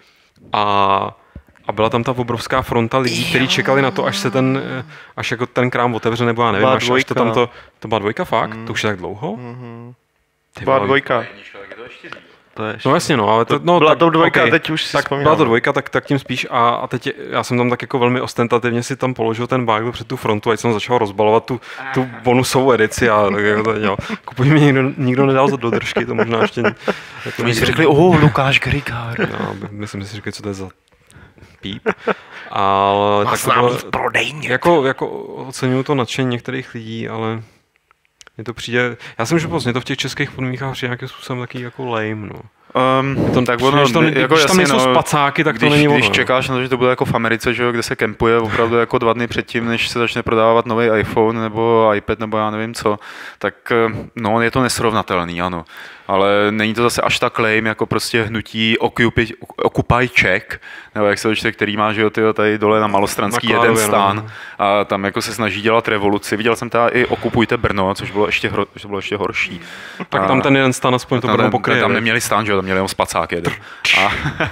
A, a byla tam ta obrovská fronta lidí, kteří čekali na to, až se ten, až jako ten krám otevře, nebo já nevím, až, až to tam to, to byla dvojka fakt? Mm. To už je tak dlouho? Mm-hmm. Byla dvojka. To je no jasně, no, ale to, no, byla tak, to dvojka, okay, teď už si tak vzpomínám. Byla to dvojka, tak, tak tím spíš a, a teď já jsem tam tak jako velmi ostentativně si tam položil ten Bible před tu frontu, ať jsem začal rozbalovat tu, tu bonusovou edici a tak jako to dělal. Kupuj mi nikdo, nikdo nedal za dodržky, to možná ještě... Jako my si řekli, oh, Lukáš Grigár. No, myslím si řekli, co to je za píp. Ale tak to bylo, jako, jako oceňuju to nadšení některých lidí, ale mně to přijde, já jsem, že vlastně to v těch českých podmínkách přijde nějakým způsobem taky jako lame, no. Um, to, tak ono, to, jako když tam nejsou no, spacáky, tak když, to není ono. Když čekáš na to, že to bude jako v Americe, že jo, kde se kempuje opravdu jako dva dny předtím, než se začne prodávat nový iPhone nebo iPad nebo já nevím co, tak no, je to nesrovnatelný, ano. Ale není to zase až tak lame, jako prostě hnutí Occupy, Occupy Czech, nebo jak se to čte, který má, že jo, tyjo, tady dole na Malostranský na jeden stán no. A tam jako se snaží dělat revoluci. Viděl jsem teda i Okupujte Brno, což bylo ještě, hro, což bylo ještě horší. Tak a tam ten jeden stán aspoň to Brno pokryje. Tam neměli stán, že jo, tam měli jenom spacák jeden. A,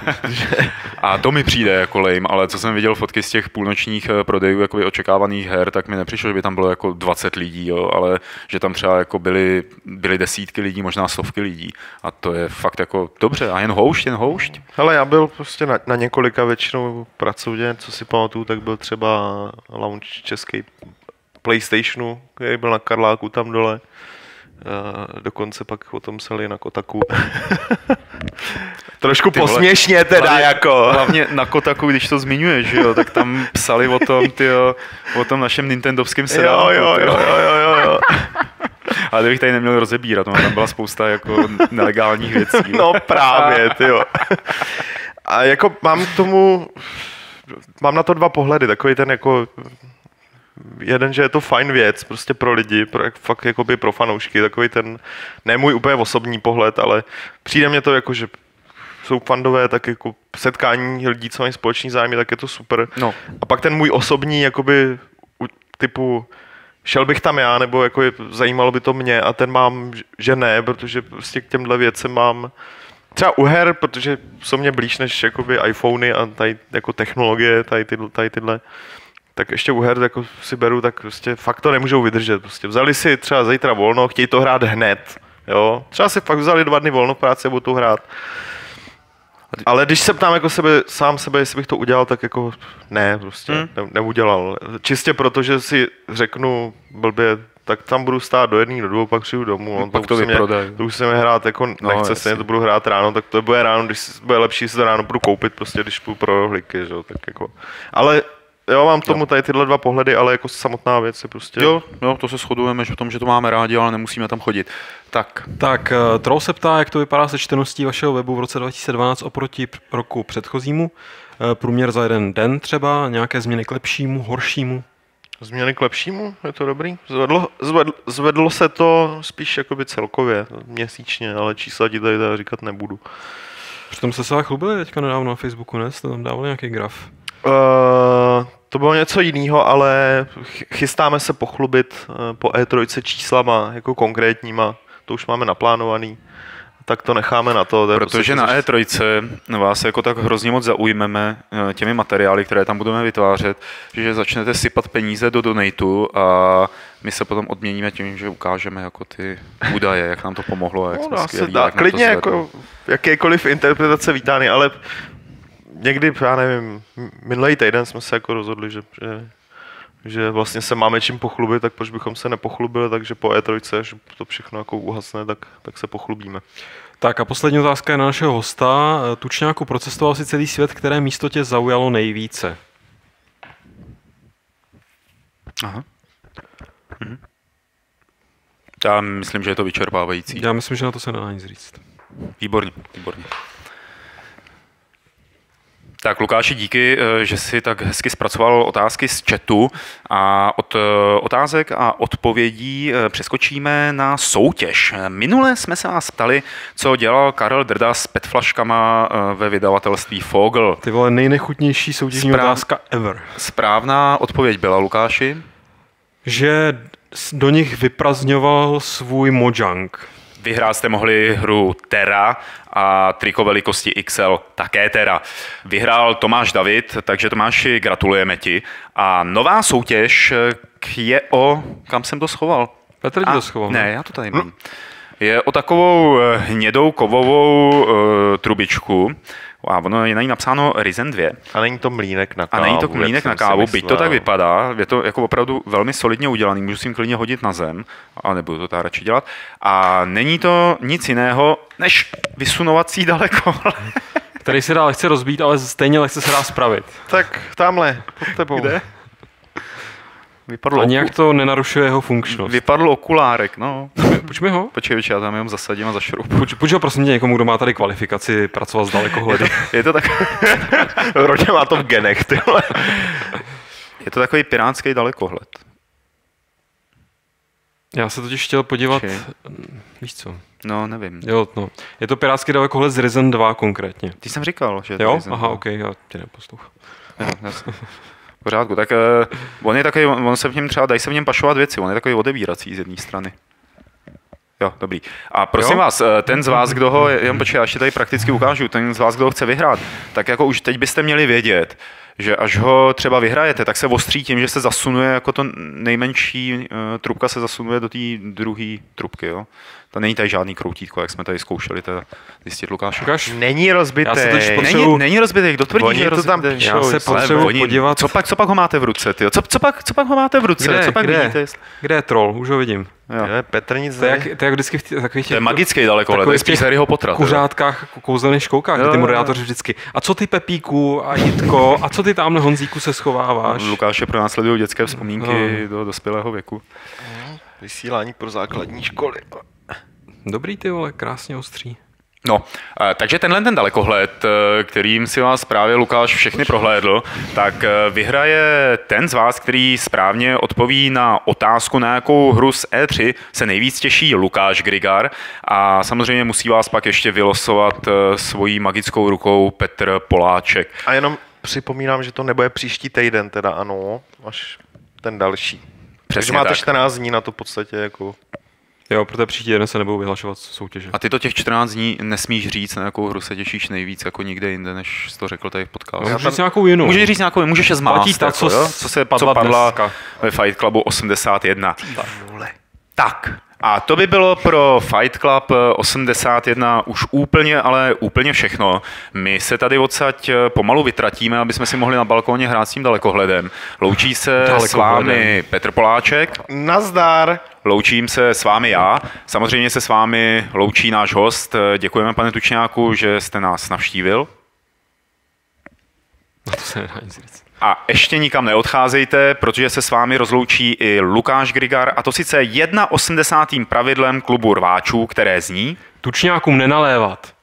a to mi přijde jako lame, ale co jsem viděl fotky z těch půlnočních prodejů jako očekávaných her, tak mi nepřišlo, že by tam bylo jako dvacet lidí, jo, ale že tam třeba jako byly, byly desítky lidí, možná stovky lidí. A to je fakt jako dobře. A jen houšť, jen houšť. Hele, já byl prostě na, na několika většinou pracovně, co si pamatuju, tak byl třeba launch český PlayStationu, který byl na Karláku tam dole. Uh, dokonce pak o tom psali na Kotaku. Trošku ty posměšně vole, teda hlavně, jako. Hlavně na Kotaku, když to zmiňuješ, že jo, tak tam psali o tom, tyjo, o tom našem nintendovském sedáku. Jo, jo, jo, jo, jo, jo. Ale to bych tady neměl rozebírat, tam byla spousta jako nelegálních věcí. No právě, tyjo. A jako mám k tomu, mám na to dva pohledy, takový ten jako, jeden, že je to fajn věc, prostě pro lidi, pro, fakt jakoby pro fanoušky, takový ten, ne můj úplně osobní pohled, ale přijde mně to jako, že jsou fandové, tak jako setkání lidí, co mají společný zájmy, tak je to super. No. A pak ten můj osobní, jakoby, typu, šel bych tam já, nebo jako je, zajímalo by to mě a ten mám, že ne, protože prostě k těmhle věcem mám třeba u her, protože jsou mě blíž než jakoby iPhony a tady jako technologie, tady, ty, tady tyhle, tak ještě u her jako si beru, tak prostě fakt to nemůžou vydržet. Prostě vzali si třeba zítra volno, chtějí to hrát hned, jo. Třeba si fakt vzali dva dny volno v práci a budou to hrát. Ale když se ptám jako sebe, sám sebe, jestli bych to udělal, tak jako ne, prostě hmm. ne, neudělal. Čistě proto, že si řeknu blbě, tak tam budu stát do jedné, do dvou, pak přijdu domů. No, pak to vyprodají. To už se mi hrát, jako no, nechce se, to budu hrát ráno, tak to bude ráno, když bude lepší, si to ráno budu koupit, prostě když půjdu pro rohlíky, že? Tak jako. Ale jo, mám tomu tady tyhle dva pohledy, ale jako samotná věc je prostě... Jo, jo, to se shodujeme, že v tom, že to máme rádi, ale nemusíme tam chodit. Tak. Tak, uh, Troll se ptá, jak to vypadá se čteností vašeho webu v roce dva tisíce dvanáct oproti roku předchozímu. Uh, průměr za jeden den třeba, nějaké změny k lepšímu, horšímu? Změny k lepšímu? Je to dobrý? Zvedlo, zvedlo, zvedlo se to spíš jakoby celkově, měsíčně, ale čísla ti tady, tady říkat nebudu. Přitom se se chlubili teďka nedávno na Facebooku, ne? Jste tam dávali nějaký graf? Uh, To bylo něco jiného, ale chystáme se pochlubit po E tři číslama, jako konkrétníma. To už máme naplánovaný. Tak to necháme na to. Protože prostě na E tři vás jako tak hrozně moc zaujmeme těmi materiály, které tam budeme vytvářet, že začnete sypat peníze do donatu a my se potom odměníme tím, že ukážeme jako ty údaje, jak nám to pomohlo. Jak no, jsme skvělí, dá, jak klidně jako jakékoliv interpretace vítány, ale někdy, já nevím, minulý týden jsme se jako rozhodli, že, že, že vlastně se máme čím pochlubit, tak proč bychom se nepochlubili, takže po E tři, až to všechno jako uhasne, tak, tak se pochlubíme. Tak a poslední otázka je na našeho hosta. Tučňáku, procestoval si celý svět, které místo tě zaujalo nejvíce? Aha. Mhm. Já myslím, že je to vyčerpávající. Já myslím, že na to se nedá nic říct. Výborně, výborně. Tak Lukáši, díky, že jsi tak hezky zpracoval otázky z chatu a od otázek a odpovědí přeskočíme na soutěž. Minule jsme se vás ptali, co dělal Karel Drda s petflaškama ve vydavatelství Fogel. Ty vole, nejnechutnější soutěžní Správ... otázka ever. Správná odpověď byla, Lukáši? Že do nich vyprazňoval svůj Mojang. Vyhrát jste mohli hru Terra a triko velikosti X L také Terra. Vyhrál Tomáš David, takže Tomáši, gratulujeme ti. A nová soutěž je o... Kam jsem to schoval? Petr ti to schoval. Ne, já to tady mám. Je o takovou hnědou kovovou uh, trubičku. A ono je na ní napsáno Ryzen dva. A není to mlýnek na kávu. A není to mlýnek na kávu, byť to tak vypadá. Je to jako opravdu velmi solidně udělaný. Můžu si jim klidně hodit na zem, a nebudu to tak radši dělat. A není to nic jiného, než vysunovací dalekohled. Který se dá lehce rozbít, ale stejně lehce se dá spravit. Tak tamhle, pod tebou. Kde? Vypadlo a nějak to nenarušuje jeho funkčnost. Vypadl okulárek, no. Pojď mi ho. Počkej, počkej, já tam jenom zasadím a zašroubu. Pojď, pojď ho prosím tě někomu, kdo má tady kvalifikaci pracovat s dalekohledy. Je to tak... Rodě má to v genech, tyhle. Je to takový pirátský dalekohled. Já se totiž chtěl podívat... Či? Víš co? No, nevím. Jo, no. Je to pirátský dalekohled z Ryzen dva konkrétně. Ty jsem říkal, že je to jo? Ryzen Aha, dva. ok, já tě neposlouchám. V pořádku, tak uh, on je takový, on se v něm třeba, dají se v něm pašovat věci, on je takový odebírací z jedné strany. Jo, dobrý. A prosím jo? vás, ten z vás, kdo ho, jen počkej, až tady prakticky ukážu, ten z vás, kdo ho chce vyhrát, tak jako už teď byste měli vědět, že až ho třeba vyhrajete, tak se ostří tím, že se zasunuje, jako to nejmenší uh, trubka se zasunuje do té druhé trubky, jo. To není tady žádný kroutítko, jak jsme tady zkoušeli teda zjistit, Lukáš. Lukáš? Není rozbitej. Není, není rozbitej, kdo tvrdí, oni že je to tam rozbitej? Já se potřebuji podívat. Co pak, co pak ho máte v ruce, tyjo? Co, co, pak, co pak ho máte v ruce? Kde, co pak kde? vidíte? Kde je troll? Už ho vidím. Jo. Je, Petr nic to je, jak, to je jak vždycky v tě, takových těch... To je magický dalekohled, to je spíš z Harryho Pottera. V kuřátkách, kouzelných škoukách, jo, ty moderátoři vždycky. A co ty Pepíku a Jitko, a co ty tamhle Honzíku se schováváš? Lukáše pronásledují dětské vzpomínky no. do dospělého věku. Vysílání pro základní školy. Dobrý ty vole, krásně ostří. No, takže tenhle ten dalekohled, kterým si vás právě Lukáš všechny prohlédl, tak vyhraje ten z vás, který správně odpoví na otázku, na jakou hru z E tři se nejvíc těší Lukáš Grigar a samozřejmě musí vás pak ještě vylosovat svojí magickou rukou Petr Poláček. A jenom připomínám, že to nebude příští týden, teda ano, až ten další. Přesně takže máte tak. čtrnáct dní na to v podstatě jako... Jo, protože příští den se nebudou vyhlašovat soutěže. A ty to těch čtrnáct dní nesmíš říct, na jakou hru se těšíš nejvíc, jako nikde jinde, než jsi to řekl tady v podcastu. No, můžeš říct nějakou jinou. Můžeš říct nějakou, můžeš je zmást, Platí ta, jako, co, jo? co se padla, co padla ve Fight Clubu osmdesát jedna. Tak, a to by bylo pro Fight Club osmdesát jedna už úplně, ale úplně všechno. My se tady odsaď pomalu vytratíme, aby jsme si mohli na balkóně hrát s tím dalekohledem. Loučí se s vámi Petr Poláček. Nazdar. Loučím se s vámi já. Samozřejmě se s vámi loučí náš host. Děkujeme, pane Tučňáku, že jste nás navštívil. No to se nedá nic říct. A ještě nikam neodcházejte, protože se s vámi rozloučí i Lukáš Grigar, a to sice osmdesátým prvním pravidlem klubu rváčů, které zní: Tučňákům nenalévat.